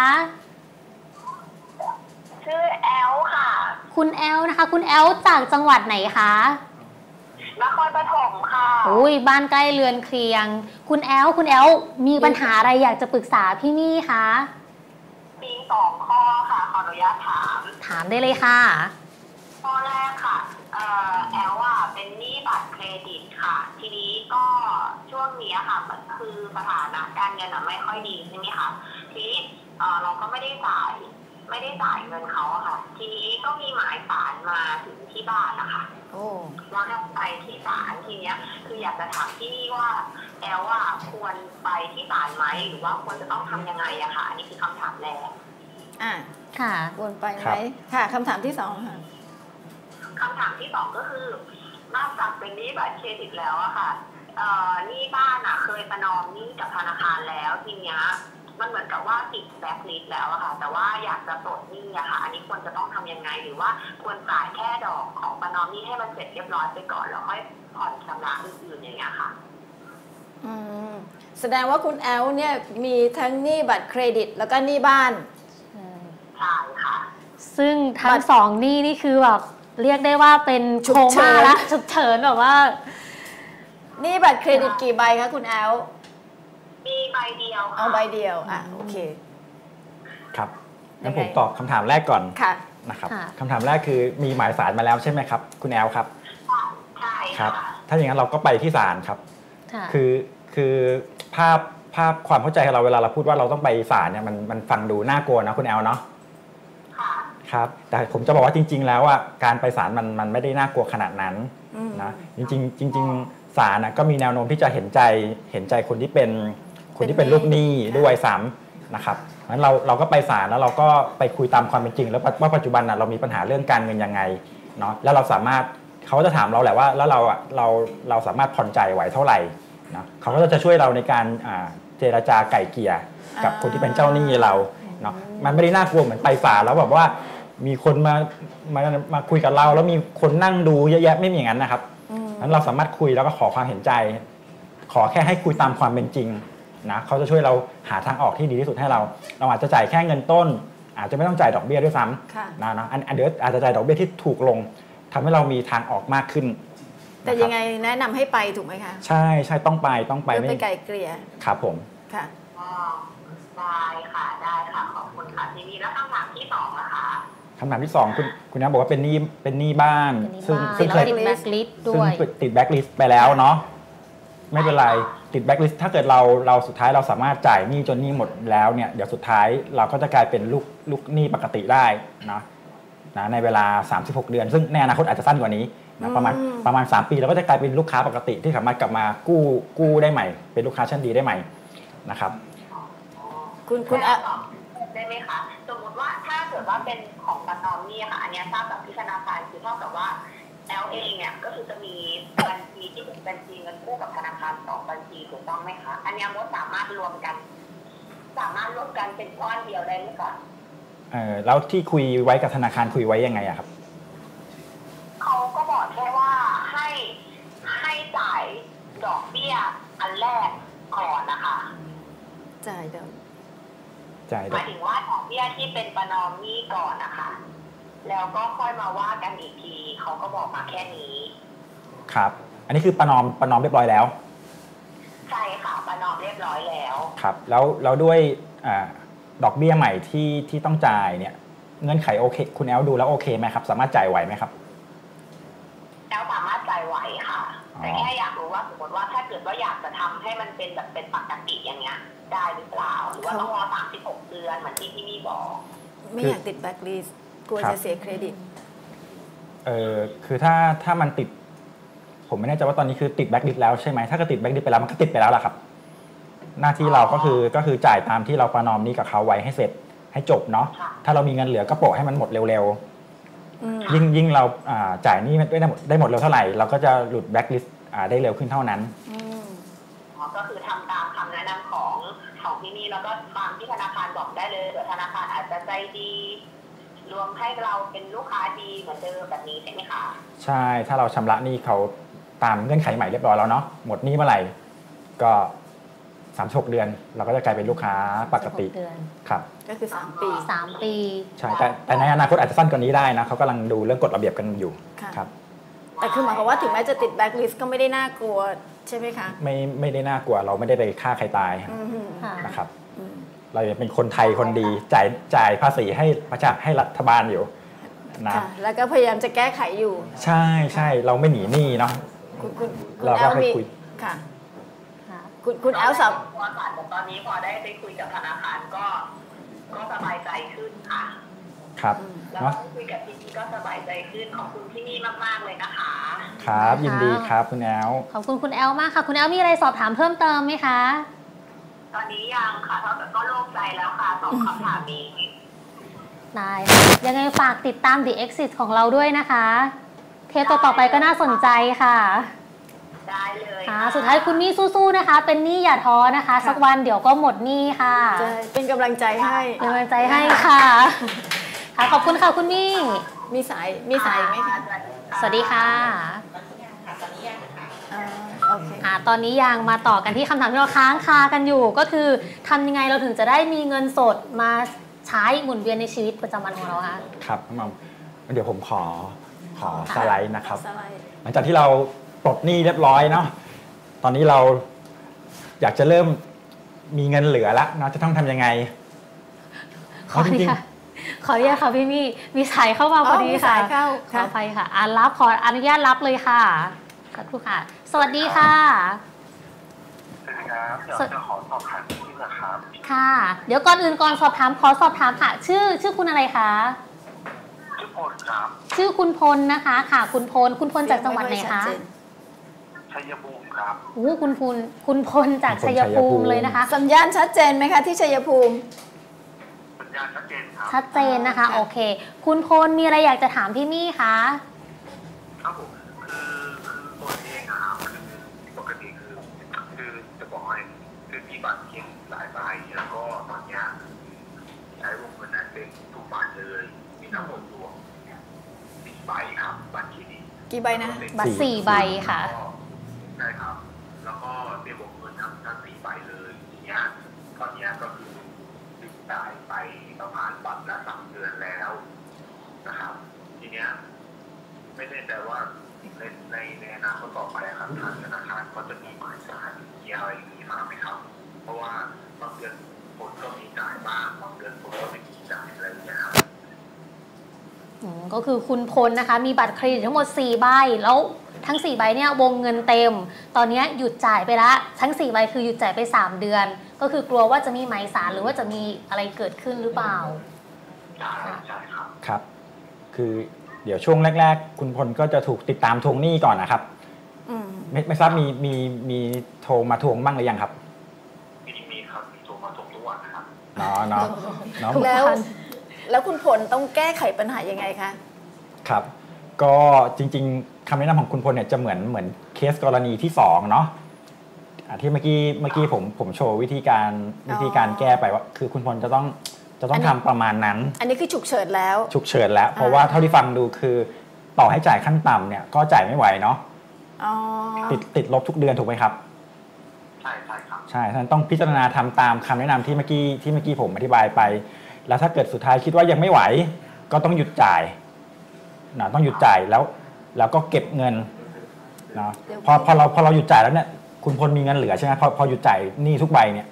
ชื่อแอลค่ะคุณแอลนะคะคุณแอลจากจังหวัดไหนคะนครปฐมค่ะอุ้ยบ้านใกล้เรือนเคียงคุณแอลคุณแอลมีปัญหาอะไรอยากจะปรึกษาพี่มี่คะมีสองข้อค่ะขออนุญาตถามถามได้เลยค่ะข้อแรกค่ะเอ่อแอลอ่ะเป็นหนี้บัตรเครดิตค่ะทีนี้ก็ช่วงนี้ค่ะคือสถานะการเงินอ่ะไม่ค่อยดีใช่ไหมคะทีนี้เอ่อเราก็ไม่ได้จ่ายไม่ได้จ่ายเงินเขาอะค่ะทีนี้ก็มีหมายศาลมาถึงที่บ้านนะคะโอ้ว่าให้ไปที่ศาลทีเนี้ยคืออยากจะถามที่นี่ว่าแอลว่าควรไปที่ศาลไหมหรือว่าควรจะต้องทำยังไงอะค่ะอันนี้คือคำถามแรกอ่าค่ะควรไปไหมค่ะคำถามที่สองค่ะคำถามที่สองก็คือนอกจากเป็นหนี้บัตรเครดิตแล้วอะค่ะเอ่อหนี้บ้านอะเคยประนอมหนี้กับธนาคารแล้วทีเนี้ยมันเหมือนกับว่าติดแบล็คลิสต์แล้วอะค่ะแต่ว่าอยากจะปลดหนี้อะค่ะอันนี้ควรจะต้องทำยังไงหรือว่าควรจ่ายแค่ดอกของประนอมหนี้ให้มันเสร็จเรียบร้อยไปก่อนแล้วค่อยผ่อนชำระอื่นๆอย่างเงี้ยค่ะอืมแสดงว่าคุณแอลเนี่ยมีทั้งหนี้บัตรเครดิตแล้วก็หนี้บ้านใช่ค่ะซึ่งทั้งสองหนี้นี่คือแบบเรียกได้ว่าเป็นโคม่าละฉุกเฉินแบบว่าหนี้บัตรเครดิตกี่ใบคะคุณแอลมีใบเดียวเอาใบเดียวอ่ะโอเคครับงั้นผมตอบคำถามแรกก่อนนะครับคำถามแรกคือมีหมายศาลมาแล้วใช่ไหมครับคุณแอลครับใช่ครับถ้าอย่างนั้นเราก็ไปที่ศาลครับคือคือภาพภาพความเข้าใจของเราเวลาเราพูดว่าเราต้องไปศาลเนี่ยมันมันฟังดูน่ากลัวนะคุณแอลเนาะครับแต่ผมจะบอกว่าจริงๆแล้วอ่ะการไปศาลมันมันไม่ได้น่ากลัวขนาดนั้นนะจริงๆจริงๆศาลนะก็มีแนวโน้มที่จะเห็นใจเห็นใจคนที่เป็นคนที่เป็นลูกหนี้ด้วยซ้ำนะครับงั้นเราเราก็ไปศาลแล้วเราก็ไปคุยตามความเป็นจริงแล้วว่าปัจจุบันน่ะเรามีปัญหาเรื่องการเงินยังไงเนาะแล้วเราสามารถเขาจะถามเราแหละว่าแล้วเราอ่ะเราเราสามารถผ่อนจ่ายไหวเท่าไหร่นะเขาก็จะช่วยเราในการเจรจาไก่เกลี่ยกับคนที่เป็นเจ้าหนี้เราเนาะมันไม่ได้น่ากลัวเหมือนไปศาลแล้วแบบว่ามีคนมามามาคุยกับเราแล้วมีคนนั่งดูเยอะแยะไม่มีอย่างนั้นนะครับงั้นเราสามารถคุยแล้วก็ขอความเห็นใจขอแค่ให้คุยตามความเป็นจริงนะเขาจะช่วยเราหาทางออกที่ดีที่สุดให้เราเราอาจจะจ่ายแค่เงินต้นอาจจะไม่ต้องจ่ายดอกเบี้ยด้วยซ้ำนะเนาะอันเดี๋ยวอาจจะจ่ายดอกเบี้ยที่ถูกลงทำให้เรามีทางออกมากขึ้นแต่ยังไงแนะนำให้ไปถูกไหมคะใช่ใช่ต้องไปต้องไปไม่ไปไกลเกลี่ยครับผมค่ะได้ค่ะได้ค่ะขอบคุณค่ะทีนี้แล้วคำถามที่สองนะคะคำถามที่สองคุณคุณน้าบอกว่าเป็นหนี้เป็นหนี้บ้านซึ่งซึ่งเคยติดแบ็คลิสต์ด้วยติดแบ็คลิสต์ไปแล้วเนาะไม่เป็นไรติดแบ็คลิสต์ถ้าเกิดเราเราสุดท้ายเราสามารถจ่ายหนี้จนหนี้หมดแล้วเนี่ยเดี๋ยวสุดท้ายเราก็จะกลายเป็นลูกลูกหนี้ปกติได้นะนะในเวลาสามสิบหกเดือนซึ่งในอนาคตอาจจะสั้นกว่านี้นะประมาณประมาณสามปีเราก็จะกลายเป็นลูกค้าปกติที่สามารถกลับมากู้กู้ได้ใหม่เป็นลูกค้าชั้นดีได้ใหม่นะครับคุณคุณอะได้ไหมคะสมมติว่าถ้าเกิดว่าเป็นของประนอมหนี้ค่ะอันนี้ทราบจากที่ธนาคารคือเท่ากับว่าแอลเองเนี่ยก็คือจะมีบัญชีที่เป็นบัญชีเงินกู้กับธนาคารสองบัญชีถูกต้องไหมคะอันนี้มดสามารถรวมกันสามารถรวมกันเป็นก้อนเดียวได้ไหมก่อนเออแล้วที่คุยไว้กับธนาคารคุยไว้ยังไงอะครับเขาก็บอกแค่ว่าให้ให้จ่ายดอกเบี้ยอันแรกก่อนนะคะจ่ายเดิมหมายถึงว่าดอกเบี้ยที่เป็นประนอมหนี้ก่อนนะคะแล้วก็ค่อยมาว่ากันอีกทีเขาก็บอกมาแค่นี้ครับอันนี้คือประนอมประนอมเรียบร้อยแล้วใช่ค่ะประนอมเรียบร้อยแล้วครับแล้วแล้วด้วยดอกเบี้ยใหม่ที่ที่ต้องจ่ายเนี่ยเงื่อนไขโอเคคุณแอลดูแล้วโอเคไหมครับสามารถจ่ายไหวไหมครับแอลสามารถจ่ายไหวค่ะแต่แค่อยากรู้ว่าสมมติว่าถ้าเกิดว่าอยากจะทำให้มันเป็นแบบเป็นปกติอย่างเงี้ยได้หรือเปล่าหรือว่าต้องรอสามสิบหกเดือนเหมือนที่พี่มี่บอกไม่อยากติดแบ็คลิสต์กลัวจะเสียเครดิตเออคือถ้าถ้ามันติดผมไม่แน่ใจว่าตอนนี้คือติดแบ็คลิสต์แล้วใช่ไหมถ้าก็ติดแบ็คลิสต์ไปแล้วมันก็ติดไปแล้วล่ะครับหน้าที่เราก็คือก็คือจ่ายตามที่เราประนอมนี้กับเขาไว้ให้เสร็จให้จบเนาะถ้าเรามีเงินเหลือก็โปะให้มันหมดเร็วๆยิ่งยิ่งเราจ่ายหนี้ได้หมดได้หมดเร็วเท่าไหร่เราก็จะหลุดแบล็คลิสต์ได้เร็วขึ้นเท่านั้นก็คือทำตามคำแนะนำของของที่นี่แล้วก็ตามที่ธนาคารบอกได้เลยเดี๋ยวธนาคารอาจจะใจดีรวมให้เราเป็นลูกค้าดีเหมือนเดิมแบบนี้ใช่ไหมคะใช่ถ้าเราชำระหนี้เขาตามเงื่อนไขใหม่เรียบร้อยแล้วเนาะหมดหนี้เมื่อไหร่ก็สามสิบหกเดือนเราก็จะกลายเป็นลูกค้าปกติครับก็คือสามปีสามปีใช่แต่แต่ในอนาคตอาจจะสั้นกว่านี้ได้นะเขากำลังดูเรื่องกฎระเบียบกันอยู่ครับแต่คือหมายความว่าถึงแม้จะติดแบล็คลิสต์ก็ไม่ได้น่ากลัวใช่ไหมคะไม่ไม่ได้น่ากลัวเราไม่ได้ไปฆ่าใครตายนะครับเราเป็นคนไทยคนดีจ่ายจ่ายภาษีให้ประชาให้รัฐบาลอยู่นะแล้วก็พยายามจะแก้ไขอยู่ใช่ใช่เราไม่หนีหนี้เนาะเราก็ไปคุยค่ะคุณคุณแอลสับพอผ่านแต่ตอนนี้พอได้ไปคุยกับธนาคารก็ก็สบายใจขึ้นค่ะครับแล้วคุยกับที่นี่ก็สบายใจขึ้นขอบคุณที่นี่มากๆเลยนะคะครับยินดีครับคุณแอลขอบคุณคุณแอลมากค่ะคุณแอลมีอะไรสอบถามเพิ่มเติมไหมคะตอนนี้ยังค่ะเท่ากับก็โล่งใจแล้วค่ะสองคำถามนี้ได้ยังไงฝากติดตาม The Exit ของเราด้วยนะคะเทปต่อๆไปก็น่าสนใจค่ะได้เลยค่ะสุดท้ายคุณมี่สู้ๆนะคะเป็นหนี้อย่าท้อนะคะสักวันเดี๋ยวก็หมดหนี้ค่ะเป็นกำลังใจให้เป็นกำลังใจให้ค่ะค่ะขอบคุณค่ะคุณมี่มีสายมีสายไหมคะสวัสดีค่ะอ่าตอนนี้ยังมาต่อกันที่คำถามที่เราค้างคากันอยู่ก็คือทำยังไงเราถึงจะได้มีเงินสดมาใช้หมุนเวียนในชีวิตประจำวันของเราคะครับมัมเดี๋ยวผมขอขอสไลด์นะครับหลังจากที่เราปลดหนี้เรียบร้อยเนาะตอนนี้เราอยากจะเริ่มมีเงินเหลือแล้วนะจะต้องทำยังไงขอจริงขออนุญาตค่ะพี่มี่มีสายเข้ามาพอดีค่ะขออภัยค่ะอ่ารับขออนุญาตรับเลยค่ะสักครู่ค่ะสวัสดีค่ะสวัสดีครับเดี๋ยวจะขอสอบถามที่นะครับค่ะเดี๋ยวก่อนอื่นก่อนสอบถามขอสอบถามค่ะชื่อชื่อคุณอะไรคะชื่อพลครับชื่อคุณพลนะคะค่ะคุณพลคุณพลจากจังหวัดไหนคะชัยภูมิครับโอ้คุณพลคุณพลจากชัยภูมิเลยนะคะสัญญาณชัดเจนไหมคะที่ชัยภูมิสัญญาณชัดเจนครับชัดเจนนะคะโอเคคุณพลมีอะไรอยากจะถามพี่มี่คะครับผมคือคือตัวเองครับคือปกติคือคือจะบอกให้คือมีบัตรเครดิตหลายใบแล้วก็ตอนนี้ใช้วงเงินนั้นเป็นทุกบัตรเลยมีทั้งหมดรวมสี่ใบครับบัตรเครดิตกี่ใบนะบัตรสี่ใบค่ะใช่ครับแล้วก็เป็นวงเงินทั้งทั้งสี่ใบเลยอย่างเงี้ยตอนนี้ก็คือติดจ่ายไปประมาณบัตรละสามเดือนแล้วนะครับทีเนี้ยไม่แน่ใจว่าในในในอนาคตต่อไปครับทางธนาคารก็จะมีหมายสารเกี่ยวอะไรอย่างนี้มาไหมครับเพราะว่าบางเดือนผลก็มีจ่ายบ้างบางเดือนผลก็ไม่มีจ่ายอะไรอย่างเงี้ยครับก็คือคุณพลนะคะมีบัตรเครดิตทั้งหมดสี่ใบแล้วทั้งสี่ใบเนี่ยวงเงินเต็มตอนนี้หยุดจ่ายไปละทั้งสี่ใบคือหยุดจ่ายไปสามเดือนก็คือกลัวว่าจะมีหมายสารหรือว่าจะมีอะไรเกิดขึ้นหรือเปล่าใช่ใช่ครับครับคือเดี๋ยวช่วงแรกๆคุณพลก็จะถูกติดตามทวงหนี้ก่อนนะครับไม่ไม่ทราบมีมีมีโทรมาทวงบ้างหรือยังครับมีมีครับมีโทรมาทวงทุกวันครับเนาะเนาะเนาะแล้วแล้วคุณพลต้องแก้ไขปัญหายังไงคะครับก็จริงๆคำแนะนำของคุณพลเนี่ยจะเหมือนเหมือนเคสกรณีที่สองเนาะที่เมื่อกี้เมื่อกี้ผมผมโชว์วิธีการวิธีการแก้ไปว่าคือคุณพลจะต้องจะต้องทำประมาณนั้นอันนี้คือฉุกเฉินแล้วฉุกเฉินแล้วเพราะว่าเท่าที่ฟังดูคือต่อให้จ่ายขั้นต่ำเนี่ยก็จ่ายไม่ไหวเนาะติดติดลบทุกเดือนถูกไหมครับใช่ใช่ครับใช่ฉะนั้นต้องพิจารณาทำตามคำแนะนำที่เมื่อกี้ที่เมื่อกี้ผมอธิบายไปแล้วถ้าเกิดสุดท้ายคิดว่ายังไม่ไหวก็ต้องหยุดจ่ายนะต้องหยุดจ่ายแล้วแล้วก็เก็บเงินนะพอพอเราพอเราหยุดจ่ายแล้วเนี่ยคุณพลมีเงินเหลือใช่ไหมพอพอหยุดจ่ายหนี้ทุกใบเนี่ย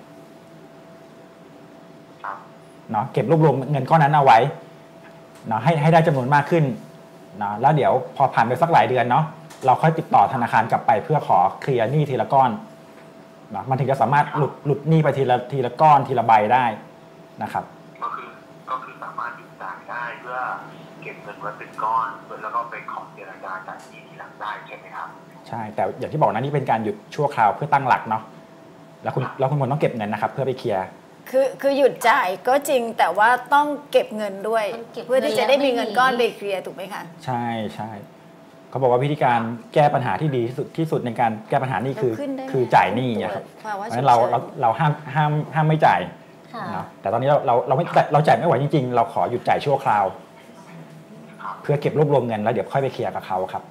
เนาะเก็บรวบรวมเงินก้อนนั้นเอาไว้เนาะให้ให้ได้จำนวนมากขึ้นนะแล้วเดี๋ยวพอผ่านไปสักหลายเดือนเนาะเราค่อยติดต่อธนาคารกลับไปเพื่อขอเคลียร์หนี้ทีละก้อนนะมันถึงจะสามารถหลุดหลุดหนี้ไปทีละทีละก้อนทีละใบได้นะครับก็คือก็คือสามารถหยุดจ่ายได้เพื่อเก็บเงินไว้เป็นก้อนแล้วก็ไปขอเจรจาจ่ายหนี้ทีหลังได้ใช่ไหมครับใช่แต่อย่างที่บอกนะนี่เป็นการหยุดชั่วคราวเพื่อตั้งหลักเนาะแล้วคุณแล้วคุณพลต้องเก็บเงินนะครับเพื่อไปเคลียร์คือคือหยุดจ่ายก็จริงแต่ว่าต้องเก็บเงินด้วยเพื่อที่จะได้มีเงินก้อนไปเคลียร์ถูกไหมคะใช่ใช่เขาบอกว่าวิธีการแก้ปัญหาที่ดีที่สุดที่สุดในการแก้ปัญหานี่คือคือจ่ายหนี้ครับเพราะฉะนั้นเราเราเราห้ามห้ามห้ามไม่จ่ายนะแต่ตอนนี้เราเราเราไม่เราจ่ายไม่ไหวจริงๆเราขอหยุดจ่ายชั่วคราวเพื่อเก็บรวบรวมเงินแล้วเดี๋ยวค่อยไปเคลียร์กับเขาครับ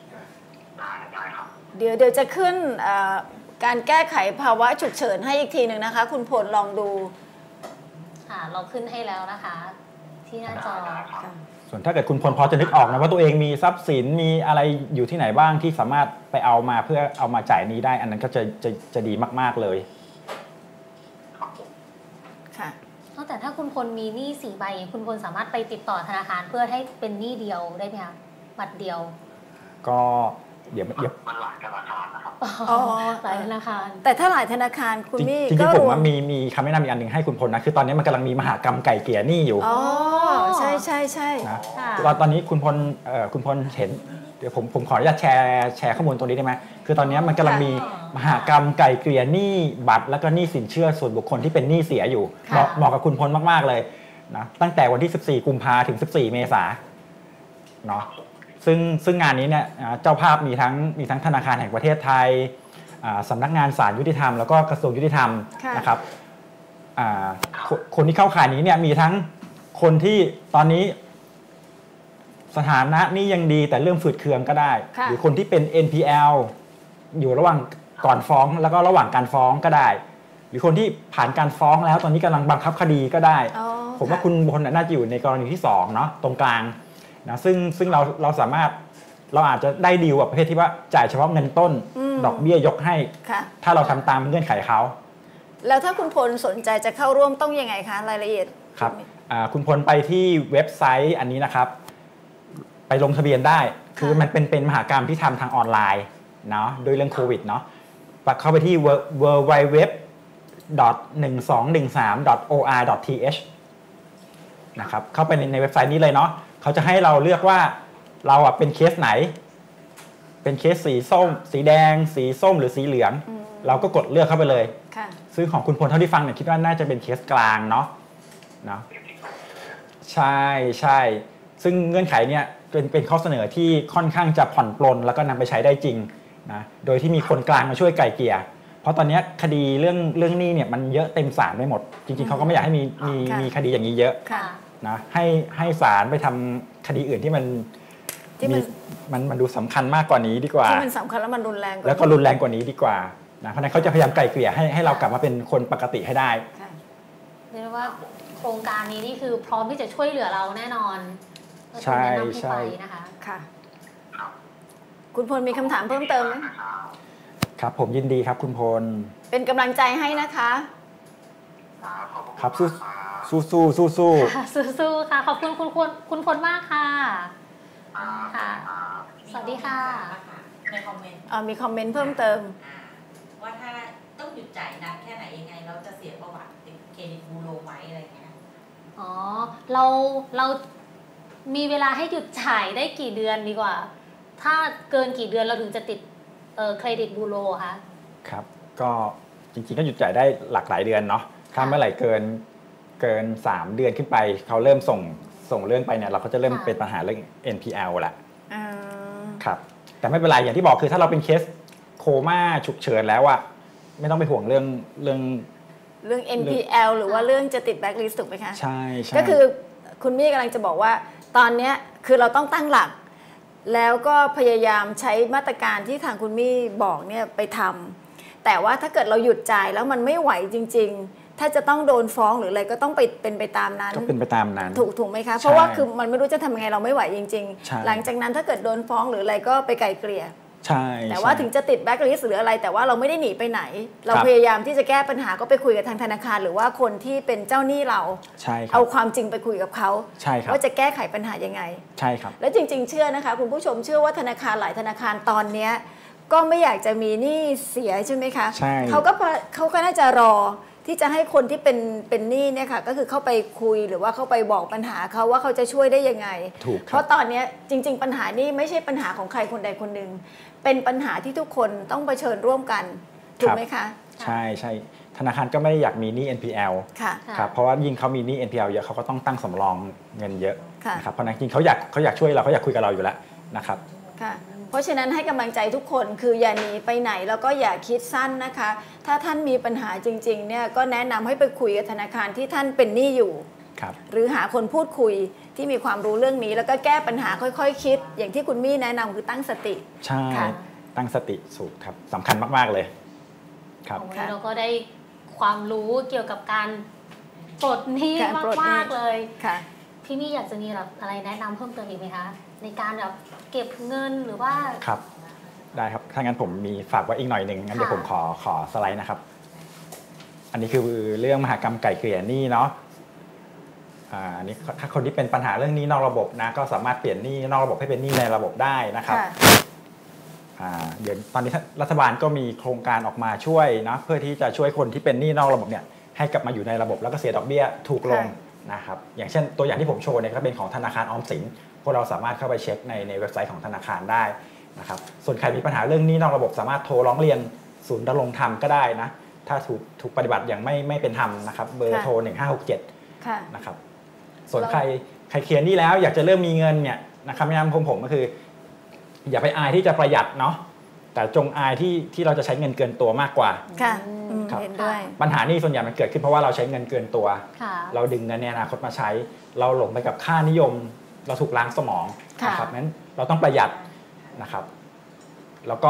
เดี๋ยวเดี๋ยวจะขึ้นการแก้ไขภาวะฉุกเฉินให้อีกทีหนึ่งนะคะคุณพลลองดูค่ะเราขึ้นให้แล้วนะคะที่หน้าจอส่วนถ้าเกิดคุณพลพอจะนึกออกนะว่าตัวเองมีทรัพย์สินมีอะไรอยู่ที่ไหนบ้างที่สามารถไปเอามาเพื่อเอามาจ่ายนี้ได้อันนั้นก็จะจะจะดีมากๆเลยค่ะแต่ถ้าคุณพลมีหนี้สี่ใบคุณพลสามารถไปติดต่อธนาคารเพื่อให้เป็นหนี้เดียวได้ไหมคะบัตรเดียวก็เดี๋ยวเดี๋ยวมันหลายธนาคารนะครับอ๋อหลายธนาคารแต่ถ้าหลายธนาคารคุณมี่จริงๆผมว่ามีมีคำแนะนำอีกอันหนึ่งให้คุณพลนะคือตอนนี้มันกำลังมีมหากรรมไก่เกลี่ยหนี้อยู่อ๋อใช่ใช่ใช่ตอนตอนนี้คุณพลเอ่อคุณพลเห็นเดี๋ยวผมผมขออนุญาตแชร์แชร์ข้อมูลตรงนี้ได้ไหมคือตอนนี้มันกำลังมีมหากรรมไก่เกลี่ยหนี้บัตรแล้วก็หนี้สินเชื่อส่วนบุคคลที่เป็นหนี้เสียอยู่เหมาะเหมาะกับคุณพลมากๆเลยนะตั้งแต่วันที่สิบสี่กุมภาพันธ์ถึงสิบสี่เมษายนเนาะซึ่งซึ่งงานนี้เนี่ยเจ้าภาพมีทั้งมีทั้งธนาคารแห่งประเทศไทยสำนักงานศาลยุติธรรมแล้วก็กระทรวงยุติธรรมนะครับคนที่เข้าข่ายนี้เนี่ยมีทั้งคนที่ตอนนี้สถานะนี้ยังดีแต่เรื่องฝืดเคืองก็ได้หรือคนที่เป็น เอ็น พี แอล อยู่ระหว่างก่อนฟ้องแล้วก็ระหว่างการฟ้องก็ได้หรือคนที่ผ่านการฟ้องแล้วตอนนี้กำลังบังคับคดีก็ได้ผมว่าคุณพลน่าจะอยู่ในกรณีที่สองเนาะตรงกลางนะซึ่งซึ่งเราเราสามารถเราอาจจะได้ดีลแบบประเภทที่ว่าจ่ายเฉพาะเงินต้นดอกเบี้ยยกให้ถ้าเราทำตามเงื่อนไขเขาแล้วถ้าคุณพลสนใจจะเข้าร่วมต้องยังไงคะรายละเอียดครับคุณพลไปที่เว็บไซต์อันนี้นะครับไปลงทะเบียนได้คือมันเป็นเป็นมหากรรมที่ทำทางออนไลน์เนาะโดยเรื่องโควิดเนาะเข้าไปที่ ดับเบิลยู ดับเบิลยู ดับเบิลยู ดับเบิลยู ดอท หนึ่งสองหนึ่งสาม ดอท โอ อาร์ ดอท ที เอช นะครับเข้าไปในในเว็บไซต์นี้เลยเนาะเขาจะให้เราเลือกว่าเราอ่ะเป็นเคสไหนเป็นเคสสีส้มสีแดงสีส้มหรือสีเหลืองเราก็กดเลือกเข้าไปเลยซึ่งของคุณพลเท่าที่ฟังเนี่ยคิดว่าน่าจะเป็นเคสกลางเนาะเนาะใช่ใช่ซึ่งเงื่อนไขเนี่ยเป็นเป็นข้อเสนอที่ค่อนข้างจะผ่อนปลนแล้วก็นำไปใช้ได้จริงนะโดยที่มีคนกลางมาช่วยไกล่เกลี่ยเพราะตอนนี้คดีเรื่องเรื่องหนี้เนี่ยมันเยอะเต็มศาลไปหมดจริงๆเขาก็ไม่อยากให้มีมีมีคดีอย่างนี้เยอะนะให้ให้ศาลไปทำคดีอื่นที่มันมีมันมันดูสำคัญมากกว่านี้ดีกว่าที่มันสำคัญแล้วมันรุนแรงแล้วก็รุนแรงกว่านี้ดีกว่านะเพราะนั้นเขาจะพยายามไกล่เกลี่ยให้ให้เรากลับมาเป็นคนปกติให้ได้เรียกว่าโครงการนี้นี่คือพร้อมที่จะช่วยเหลือเราแน่นอนใช่ใช่นะคะค่ะคุณพลมีคำถามเพิ่มเติมไหมครับผมยินดีครับคุณพลเป็นกำลังใจให้นะคะครับสู้สู้สู้สู้สู้สู้สู้ค่ะขอบคุณคุณคุณคุณพลมากค่ะค่ะสวัสดีค่ะในคอมเมนต์มีคอมเมนต์เพิ่มเติมว่าถ้าต้องหยุดจ่ายนานแค่ไหนยังไงเราจะเสียประวัติเครดิตบูโรไหมอะไรเงี้ยอ๋อเราเรามีเวลาให้หยุดจ่ายได้กี่เดือนดีกว่าถ้าเกินกี่เดือนเราถึงจะติดเครดิตบูโรคะครับก็จริงๆก็หยุดจ่ายได้หลากหลายเดือนเนาะถ้าเมื่อไหร่เกินเกินสามเดือนขึ้นไปเขาเริ่มส่งส่งเรื่องไปเนี่ยเราก็จะเริ่มเป็นปัญหาเรื่อง เอ็น พี แอล แหละครับแต่ไม่เป็นไรอย่างที่บอกคือถ้าเราเป็นเคสโคม่าฉุกเฉินแล้วอะไม่ต้องไปห่วงเรื่องเรื่องเรื่อง เอ็น พี แอล หรือว่าเรื่องจะติดแบล็คลิสต์ถูกไหมคะใช่ใช่ก็คือคุณมี่กำลังจะบอกว่าตอนนี้คือเราต้องตั้งหลักแล้วก็พยายามใช้มาตรการที่ทางคุณมี่บอกเนี่ยไปทำแต่ว่าถ้าเกิดเราหยุดจ่ายแล้วมันไม่ไหวจริงๆถ้าจะต้องโดนฟ้องหรืออะไรก็ต้องไปเป็นไปตามนั้นก็เป็นไปตามนั้นถูกถูกไหมคะเพราะว่าคือมันไม่รู้จะทำยังไงเราไม่ไหวจริงๆหลังจากนั้นถ้าเกิดโดนฟ้องหรืออะไรก็ไปไกลเกลี่ยใช่แต่ว่าถึงจะติดแบล็คลิสต์หรืออะไรแต่ว่าเราไม่ได้หนีไปไหนเราพยายามที่จะแก้ปัญหาก็ไปคุยกับทางธนาคารหรือว่าคนที่เป็นเจ้าหนี้เราเอาความจริงไปคุยกับเขาว่าจะแก้ไขปัญหายังไงใช่ครับแล้วจริงๆเชื่อนะคะคุณผู้ชมเชื่อว่าธนาคารหลายธนาคารตอนนี้ก็ไม่อยากจะมีหนี้เสียใช่ไหมคะใช่เขาก็เขาก็น่าจะรอที่จะให้คนที่เป็นเป็นหนี้เนี่ยค่ะก็คือเข้าไปคุยหรือว่าเข้าไปบอกปัญหาเขาว่าเขาจะช่วยได้ยังไงเพราะตอนนี้จริงๆปัญหานี้ไม่ใช่ปัญหาของใครคนใดคนหนึ่งเป็นปัญหาที่ทุกคนต้องเผชิญร่วมกันถูกไหมคะใช่ใช่ธนาคารก็ไม่ได้อยากมีหนี้ เอ็น พี แอลค่ะครับเพราะว่ายิ่งเขามีหนี้ เอ็น พี แอล เยอะเขาก็ต้องตั้งสำรองเงินเยอะค่ะนะครับเพราะนั้นจริงเขาอยากเขาอยากช่วยเราเขาอยากคุยกับเราอยู่แล้วนะครับค่ะเพราะฉะนั้นให้กำลังใจทุกคนคืออย่าหนีไปไหนแล้วก็อย่าคิดสั้นนะคะ ถ้าท่านมีปัญหาจริงๆเนี่ยก็แนะนำให้ไปคุยกับธนาคารที่ท่านเป็นหนี้อยู่ครับหรือหาคนพูดคุยที่มีความรู้เรื่องนี้แล้วก็แก้ปัญหาค่อยๆ ค, คิด อย่างที่คุณมี่แนะนำคือตั้งสติใช่ค่ะตั้งสติสูตรครับสำคัญมากๆเลยครับวันนี้เราก็ได้ความรู้เกี่ยวกับการปลดหนี้การปลดหนี้มากๆเลยค่ะพี่มี่อยากจะมีแบบอะไรแนะนำเพิ่มเติมอีกไหมคะในการแบบเก็บเงินหรือว่าครับได้ครับถ้างั้นผมมีฝากไว้อีกหน่อยหนึ่งงั้นเดี๋ยวค่ะผมขอขอสไลด์นะครับ อันนี้คือเรื่องมหกรรมไก่เกลี่ยหนี้เนาะอ่าอันนี้ถ้าคนที่เป็นปัญหาเรื่องหนี้นอกระบบนะก็สามารถเปลี่ยนหนี้นอกระบบให้เป็นหนี้ในระบบได้นะครับค่ะอ่าเดี๋ยวตอนนี้รัฐบาลก็มีโครงการออกมาช่วยนะเพื่อที่จะช่วยคนที่เป็นหนี้นอกระบบเนี่ยให้กลับมาอยู่ในระบบแล้วก็เสียดอกเบี้ยถูกลงค่ะนะครับอย่างเช่นตัวอย่างที่ผมโชว์เนี่ยก็เป็นของธนาคารออมสินพวกเราสามารถเข้าไปเช็คในในเว็บไซต์ของธนาคารได้นะครับส่วนใครมีปัญหาเรื่องหนี้นอกระบบสามารถโทรร้องเรียนศูนย์ดำรงธรรมก็ได้นะถ้าถูกถูกปฏิบัติอย่างไม่ไม่เป็นธรรมนะครับเบอร์โทรหนึ่งห้าหกเจ็ดค่ะนะครับส่วนใครใครเคลียร์หนี้แล้วอยากจะเริ่มมีเงินเนี่ยนะครับแนะนำของผมก็คือ อย่าไปอายที่จะประหยัดเนาะแต่จงอายที่ที่เราจะใช้เงินเกินตัวมากกว่าค่ะอืมอืมครับเห็นด้วยปัญหานี้ส่วนใหญ่มันเกิดขึ้นเพราะว่าเราใช้เงินเกินตัวค่ะเราดึงเงินในอนาคตมาใช้ เราหลงไปกับค่านิยม เราถูกล้างสมองค่ะนะครับนั้นเราต้องประหยัดนะครับ แล้วก็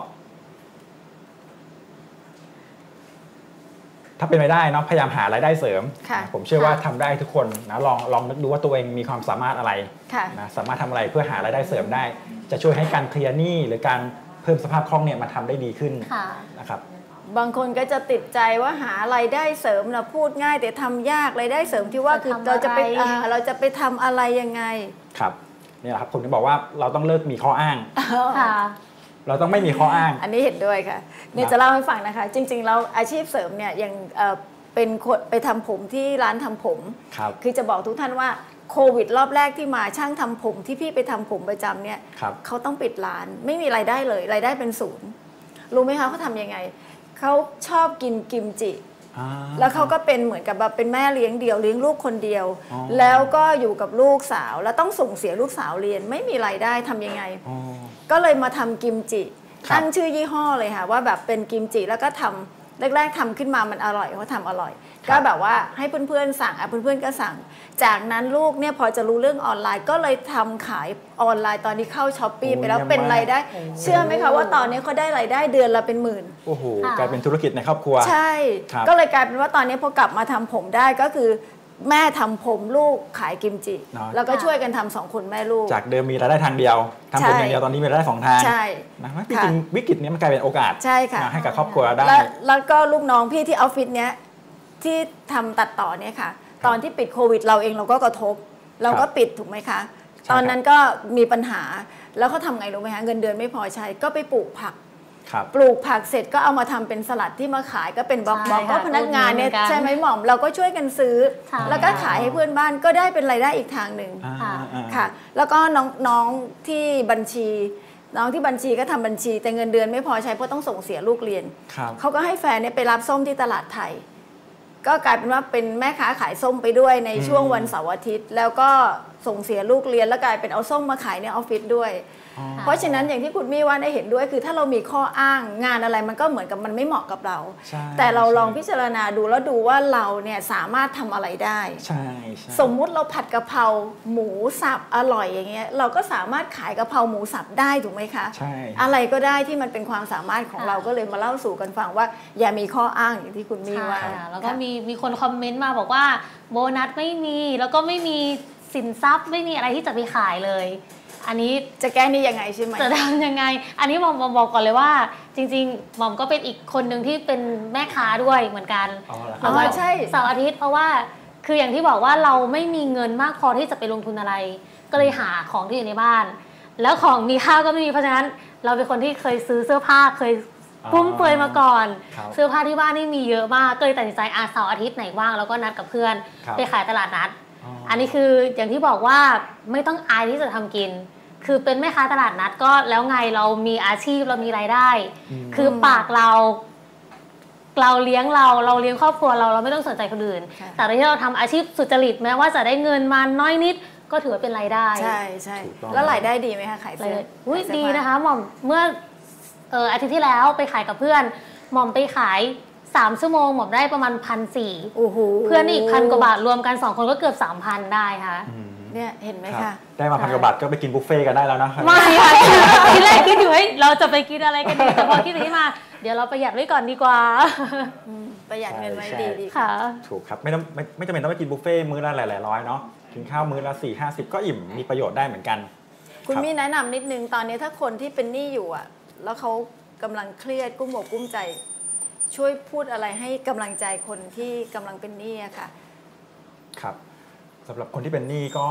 ถ้าเป็นไปได้เนาะพยายามหารายได้เสริมค่ะผมเชื่อว่าค่ะทำได้ทุกคนนะลองลองนึกดูว่าตัวเองมีความสามารถอะไรค่ะนะสามารถทำอะไรเพื่อหารายได้เสริมได้ จะช่วยให้การเคลียร์หนี้หรือการเพิ่มสภาพคล่องเนี่ยมาทำได้ดีขึ้นค่ะนะครับบางคนก็จะติดใจว่าหารายได้เสริมเราพูดง่ายแต่ทำยากรายได้เสริมที่ว่าคือจะทำอะไรเราจะไปอ่าเราจะไปทำอะไรยังไงครับนี่แหละครับผมจะบอกว่าเราต้องเลิกมีข้ออ้างค่ะเราต้องไม่มีข้ออ้างอันนี้เห็นด้วยค่ะเนี่ยจะเล่าให้ฟังนะคะ จริงๆแล้วอาชีพเสริมเนี่ยยังเอ่อเป็นคนไปทำผมที่ร้านทำผมครับคือจะบอกทุกท่านว่าโควิดรอบแรกที่มาช่างทำผมที่พี่ไปทำผมประจำเนี่ยครับเขาต้องปิดร้านไม่มีรายได้เลยรายได้เป็นศูนย์รู้ไหมคะเขาทำยังไงเขาชอบกินกิมจิอ่าแล้วเขาก็เป็นเหมือนกับแบบเป็นแม่เลี้ยงเดี่ยวเลี้ยงลูกคนเดียวอ๋อแล้วก็อยู่กับลูกสาวแล้วต้องส่งเสียลูกสาวเรียน ไม่มีรายได้ทำยังไงอ๋อก็เลยมาทำกิมจิครับตั้งชื่อยี่ห้อเลยค่ะว่าแบบเป็นกิมจิแล้วก็ทำแรกๆทำขึ้นมามันอร่อยเขาทำอร่อย ก็แบบว่าให้เพื่อนๆสั่งอ่ะเพื่อนๆก็สั่ง จากนั้นลูกเนี่ยพอจะรู้เรื่องออนไลน์ก็เลยทำขายออนไลน์ตอนนี้เข้าช้อปปี้ไปแล้วเป็นรายได้ เชื่อไหมคะว่าตอนนี้เขาได้รายได้เดือนละเป็นหมื่นโอ้โหค่ะกลายเป็นธุรกิจในครอบครัวใช่ครับก็เลยกลายเป็นว่าตอนนี้พอกลับมาทำผมได้ก็คือ แม่ทำผมลูกขายกิมจิเนาะแล้วก็ช่วยกันทำสองคนแม่ลูกจากเดิมมีรายได้ทางเดียวทำผมอย่างเดียวตอนนี้มีรายได้สองทางใช่นะจริงๆวิกฤตนี้มันกลายเป็นโอกาสใช่ค่ะนะให้กับครอบครัวได้แล้วแล้วก็ลูกน้องพี่ที่ออฟฟิศเนี้ยที่ทำตัดต่อเนี่ยค่ะ ตอนที่ปิดโควิดเราเองเราก็กระทบ เราก็ปิดถูกไหมคะใช่ตอนนั้นก็มีปัญหาแล้วเขาทำไงรู้ไหมคะเงินเดือนไม่พอใช้ก็ไปปลูกผักครับปลูกผักเสร็จก็เอามาทำเป็นสลัดที่มาขายก็เป็นบล็อกใช่บล็อกก็ค่ะพนักงานเนี่ยอุดหนุนกันใช่ไหมหม่อมเราก็ช่วยกันซื้อใช่แล้วก็ขายให้เพื่อนบ้านก็ได้เป็นรายได้อีกทางหนึ่งอ่าค่ะอ่าค่ะ แล้วก็น้องน้องที่บัญชี น้องที่บัญชีก็ทำบัญชี แต่เงินเดือนไม่พอใช้เพราะต้องส่งเสียลูกเรียนครับเขาก็ให้แฟนเนี่ยไปรับส้มที่ตลาดไทย ก็กลายเป็นว่าเป็นแม่ค้าขายส้มไปด้วยในช่วงวันเสาร์อาทิตย์ แล้วก็ส่งเสียลูกเรียนแล้วกลายเป็นเอาส้มมาขายในออฟฟิศด้วยอ๋อเพราะฉะนั้นอย่างที่คุณมี่ว่าได้เห็นด้วยคือถ้าเรามีข้ออ้างงานอะไรมันก็เหมือนกับมันไม่เหมาะกับเราใช่แต่เราลองใช่พิจารณาดูแล้วดูว่าเราเนี่ยสามารถทำอะไรได้ใช่ใช่สมมุติเราผัดกะเพราหมูสับอร่อยอย่างเงี้ยเราก็สามารถขายกะเพราหมูสับได้ถูกไหมคะใช่อะไรก็ได้ที่มันเป็นความสามารถของเราก็เลยมาเล่าสู่กันฟังว่า อย่ามีข้ออ้างอย่างที่คุณมี่ว่าใช่ค่ะแล้วก็มีมีคนคอมเมนต์มาบอกว่าโบนัสไม่มีแล้วก็ไม่มีสินทรัพย์ไม่มีอะไรที่จะไปขายเลย อันนี้จะแก้นี่ยังไงใช่ไหมจะทำยังไง อันนี้หมอมบอกบอกก่อนเลยว่า จริงๆหมอมก็เป็นอีกคนหนึ่งที่เป็นแม่ค้าด้วยเหมือนกันอ๋อเหรอคอ๋รับอว่าใช่เสาร์อาทิตย์เพราะว่าคืออย่างที่บอกว่าเราไม่มีเงินมากพอที่จะไปลงทุนอะไร ก็เลยหาของที่อยู่ในบ้าน แล้วของมีค่าก็ไม่มีเพราะฉะนั้น เราเป็นคนที่เคยซื้อเสื้อผ้าเคยฟุ่มเฟือยมาก่อนครับเสื้อผ้าที่บ้านนี่มีเยอะมากก็เลยตัดสินใจอาเสาร์อาทิตย์ไหนว่างแล้วก็นัดกับเพื่อนครับไปขายตลาดนัดอ๋ออัอันนี้คืออย่างที่บอกว่าไม่ต้องอายที่จะทำกิน คือเป็นแม่ค้าตลาดนัดก็แล้วไงเรามีอาชีพเรามีรายได้อืมคือปากเราเราเลี้ยงเราเราเลี้ยงครอบครัวเราเราไม่ต้องสนใจคนอื่นแต่ที่เราทำอาชีพสุจริตแม้ว่าจะได้เงินมาน้อยนิดก็ถือว่าเป็นรายได้ใช่ใช่แล้วรายได้ดีไหมคะขายเสื้ออุ้ยดีนะคะหม่อมเมื่อเอออาทิตย์ที่แล้วไปขายกับเพื่อนหม่อมไปขายสามชั่วโมงหม่อมได้ประมาณพันสี่เพื่อนอีกพันกว่าบาทรวมกันสองคนก็เกือบสามพันได้ค่ะเนี่ยเห็นไหมคะได้มาพันกว่าบาทก็ไปกินบุฟเฟ่กันได้แล้วนะไม่ค่ะทีแรกคิดอยู่เฮ้ยเราจะไปกินอะไรกันดีแต่พอคิดไปที่มาเดี๋ยวเราประหยัดไว้ก่อนดีกว่าประหยัดเงินไว้ดีดีค่ะถูกครับไม่ต้องไม่ไม่จำเป็นต้องไปกินบุฟเฟ่มื้อละหลายๆร้อยเนาะกินข้าวมื้อละสี่ห้าสิบก็อิ่มมีประโยชน์ได้เหมือนกันคุณมี่แนะนำนิดนึงตอนนี้ถ้าคนที่เป็นหนี้อยู่อ่ะแล้วเขากำลังเครียดกุ้มอกกุ้มใจช่วยพูดอะไรให้กำลังใจคนที่กำลังเป็นหนี้อะค่ะครับสำหรับคนที่เป็นหนี้ก็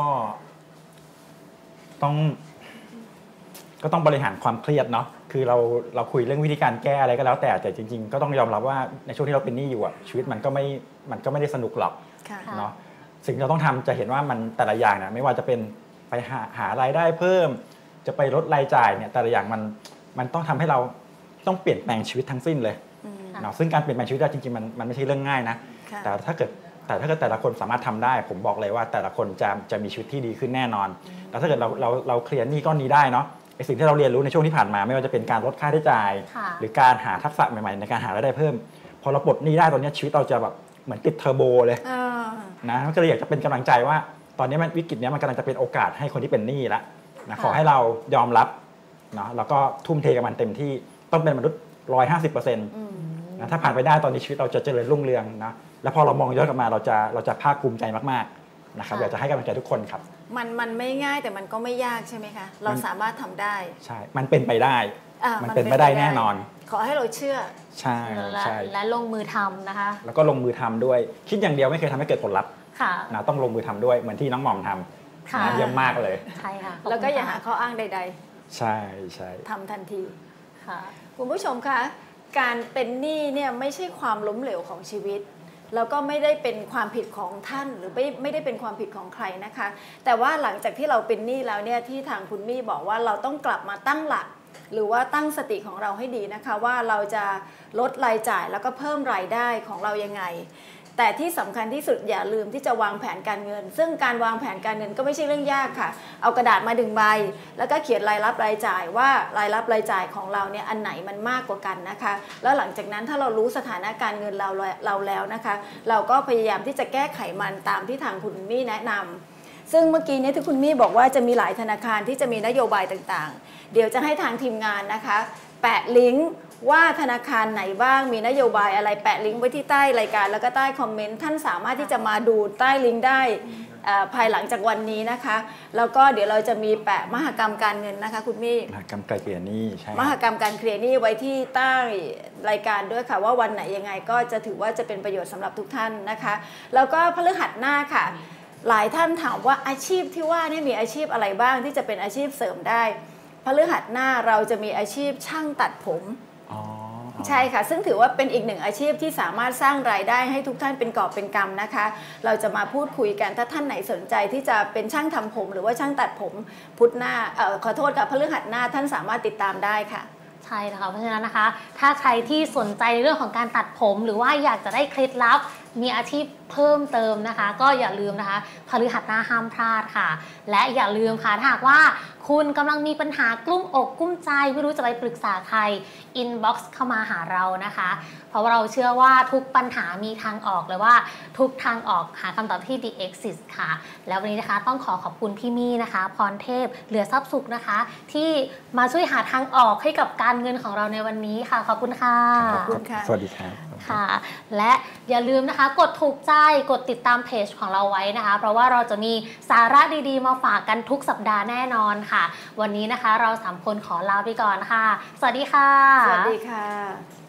ต้องก็ต้องบริหารความเครียดเนาะคือเราเราคุยเรื่องวิธีการแก้อะไรก็แล้วแต่แต่จริงๆก็ต้องยอมรับว่าในช่วงที่เราเป็นหนี้อยู่อะชีวิตมันก็ไม่มันก็ไม่ได้สนุกหรอกเนาะสิ่งที่เราต้องทำจะเห็นว่ามันแต่ละอย่างเนี่ยไม่ว่าจะเป็นไปหาหารายได้เพิ่มจะไปลดรายจ่ายเนี่ยแต่ละอย่างมันมันต้องทำให้เราต้องเปลี่ยนแปลงชีวิตทั้งสิ้นเลยเนาะซึ่งการเปลี่ยนแปลงชีวิตจริงๆมันมันไม่ใช่เรื่องง่ายนะแต่ถ้าเกิดแต่ถ้าเกิดแต่ละคนสามารถทำได้ผมบอกเลยว่าแต่ละคนจะจะมีชีวิตที่ดีขึ้นแน่นอนแล้วถ้าเกิดเราเราเราเคลียร์หนี้ก้อนนี้ได้เนาะไอสิ่งที่เราเรียนรู้ในช่วงที่ผ่านมาไม่ว่าจะเป็นการลดค่าใช้จ่ายหรือการหาทักษะใหม่ๆในการหารายได้เพิ่มพอเราปลดหนี้ได้ตอนนี้ชีวิตเราจะแบบเหมือนติดเทอร์โบเลยนะก็เลยอยากจะเป็นกำลังใจว่าตอนนี้มันวิกฤตนี้มันกำลังจะเป็นโอกาสให้คนที่เป็นหนี้ละนะขอให้เรายอมรับเนาะแล้วก็ทุ่มเทกับมันเต็มที่ต้องเป็นมนุษย์ร้อยห้าสิบเปอร์เซ็นต์นะถ้าผ่านไปได้ตอนนี้ชีวิตเราจะเจริญรุ่งเรืองนะแล้วพอเรามองย้อนกลับมาเราจะเราจะภาคภูมิใจมากๆนะครับอยากจะให้กำลังใจทุกคนครับมันมันไม่ง่ายแต่มันก็ไม่ยากใช่ไหมคะเราสามารถทำได้ใช่มันเป็นไปได้มันเป็นไปได้แน่นอนขอให้เราเชื่อใช่ใช่และลงมือทำนะคะแล้วก็ลงมือทำด้วยคิดอย่างเดียวไม่เคยทำให้เกิดผลลัพธ์นะต้องลงมือทำด้วยเหมือนที่น้องหม่อมทำนะเยี่ยมมากเลยใช่ค่ะแล้วก็อย่าหาข้ออ้างใดๆใช่ใช่ทำทันทีค่ะคุณผู้ชมคะการเป็นหนี้เนี่ยไม่ใช่ความล้มเหลวของชีวิตแล้วก็ไม่ได้เป็นความผิดของท่านหรือไม่ไม่ได้เป็นความผิดของใครนะคะแต่ว่าหลังจากที่เราเป็นหนี้แล้วเนี่ยที่ทางคุณมี่บอกว่าเราต้องกลับมาตั้งหลักหรือว่าตั้งสติของเราให้ดีนะคะว่าเราจะลดรายจ่ายแล้วก็เพิ่มรายได้ของเรายังไงแต่ที่สำคัญที่สุดอย่าลืมที่จะวางแผนการเงินซึ่งการวางแผนการเงินก็ไม่ใช่เรื่องยากค่ะเอากระดาษมาดึงใบแล้วก็เขียนรายรับรายจ่ายว่ารายรับรายจ่ายของเราเนี่ยอันไหนมันมากกว่ากันนะคะแล้วหลังจากนั้นถ้าเรารู้สถานะการเงินเราเราแล้วนะคะเราก็พยายามที่จะแก้ไขมันตามที่ทางคุณมี่แนะนำซึ่งเมื่อกี้นี้ที่คุณมี่บอกว่าจะมีหลายธนาคารที่จะมีนโยบายต่างๆเดี๋ยวจะให้ทางทีมงานนะคะแปะลิงก์ว่าธนาคารไหนบ้างมีนโยบายอะไรแปะลิงก์ไว้ที่ใต้รายการแล้วก็ใต้คอมเมนต์ท่านสามารถที่จะมาดูใต้ลิงก์ได้ภายหลังจากวันนี้นะคะแล้วก็เดี๋ยวเราจะมีแปะมหกรรมการเงินนะคะคุณมี่มหกรรมการเคลียร์หนี้ใช่มหกรรมการเคลียร์หนี้ไว้ที่ใต้รายการด้วยค่ะว่าวันไหนยังไงก็จะถือว่าจะเป็นประโยชน์สำหรับทุกท่านนะคะแล้วก็พฤหัสหน้าค่ะหลายท่านถามว่าอาชีพที่ว่านี่มีอาชีพอะไรบ้างที่จะเป็นอาชีพเสริมได้พฤหัสหน้าเราจะมีอาชีพช่างตัดผมใช่ค่ะซึ่งถือว่าเป็นอีกหนึ่งอาชีพที่สามารถสร้างรายได้ให้ทุกท่านเป็นกอบเป็นกำนะคะเราจะมาพูดคุยกันถ้าท่านไหนสนใจที่จะเป็นช่างทำผมหรือว่าช่างตัดผมพุธหน้าเอ่อขอโทษค่ะพฤหัสหน้าท่านสามารถติดตามได้ค่ะใช่ค่ะเพราะฉะนั้นนะคะถ้าใครที่สนใจในเรื่องของการตัดผมหรือว่าอยากจะได้เคล็ดลับมีอาชีพเพิ่มเติมนะคะก็อย่าลืมนะคะพฤหัสหน้าห้ามพลาดค่ะและอย่าลืมค่ะถ้าหากว่าคุณกำลังมีปัญหากลุ้มอกกลุ้มใจไม่รู้จะไปปรึกษาใครอินบ็อกซ์เข้ามาหาเรานะคะเพราะว่าเราเชื่อว่าทุกปัญหามีทางออกเลยว่าทุกทางออกหาคำตอบที่ The Exit ค่ะแล้ววันนี้นะคะต้องขอขอบคุณพี่มี่นะคะพรเทพเหลือทรัพย์สุขนะคะที่มาช่วยหาทางออกให้กับการเงินของเราในวันนี้ค่ะขอบคุณค่ะขอบคุณค่ะสวัสดีครับค่ะและอย่าลืมนะคะกดถูกใจกดติดตามเพจของเราไว้นะคะเพราะว่าเราจะมีสาระดีๆมาฝากกันทุกสัปดาห์แน่นอนค่ะวันนี้นะคะเราสามคนขอลาไปก่อนค่ะสวัสดีค่ะสวัสดีค่ะ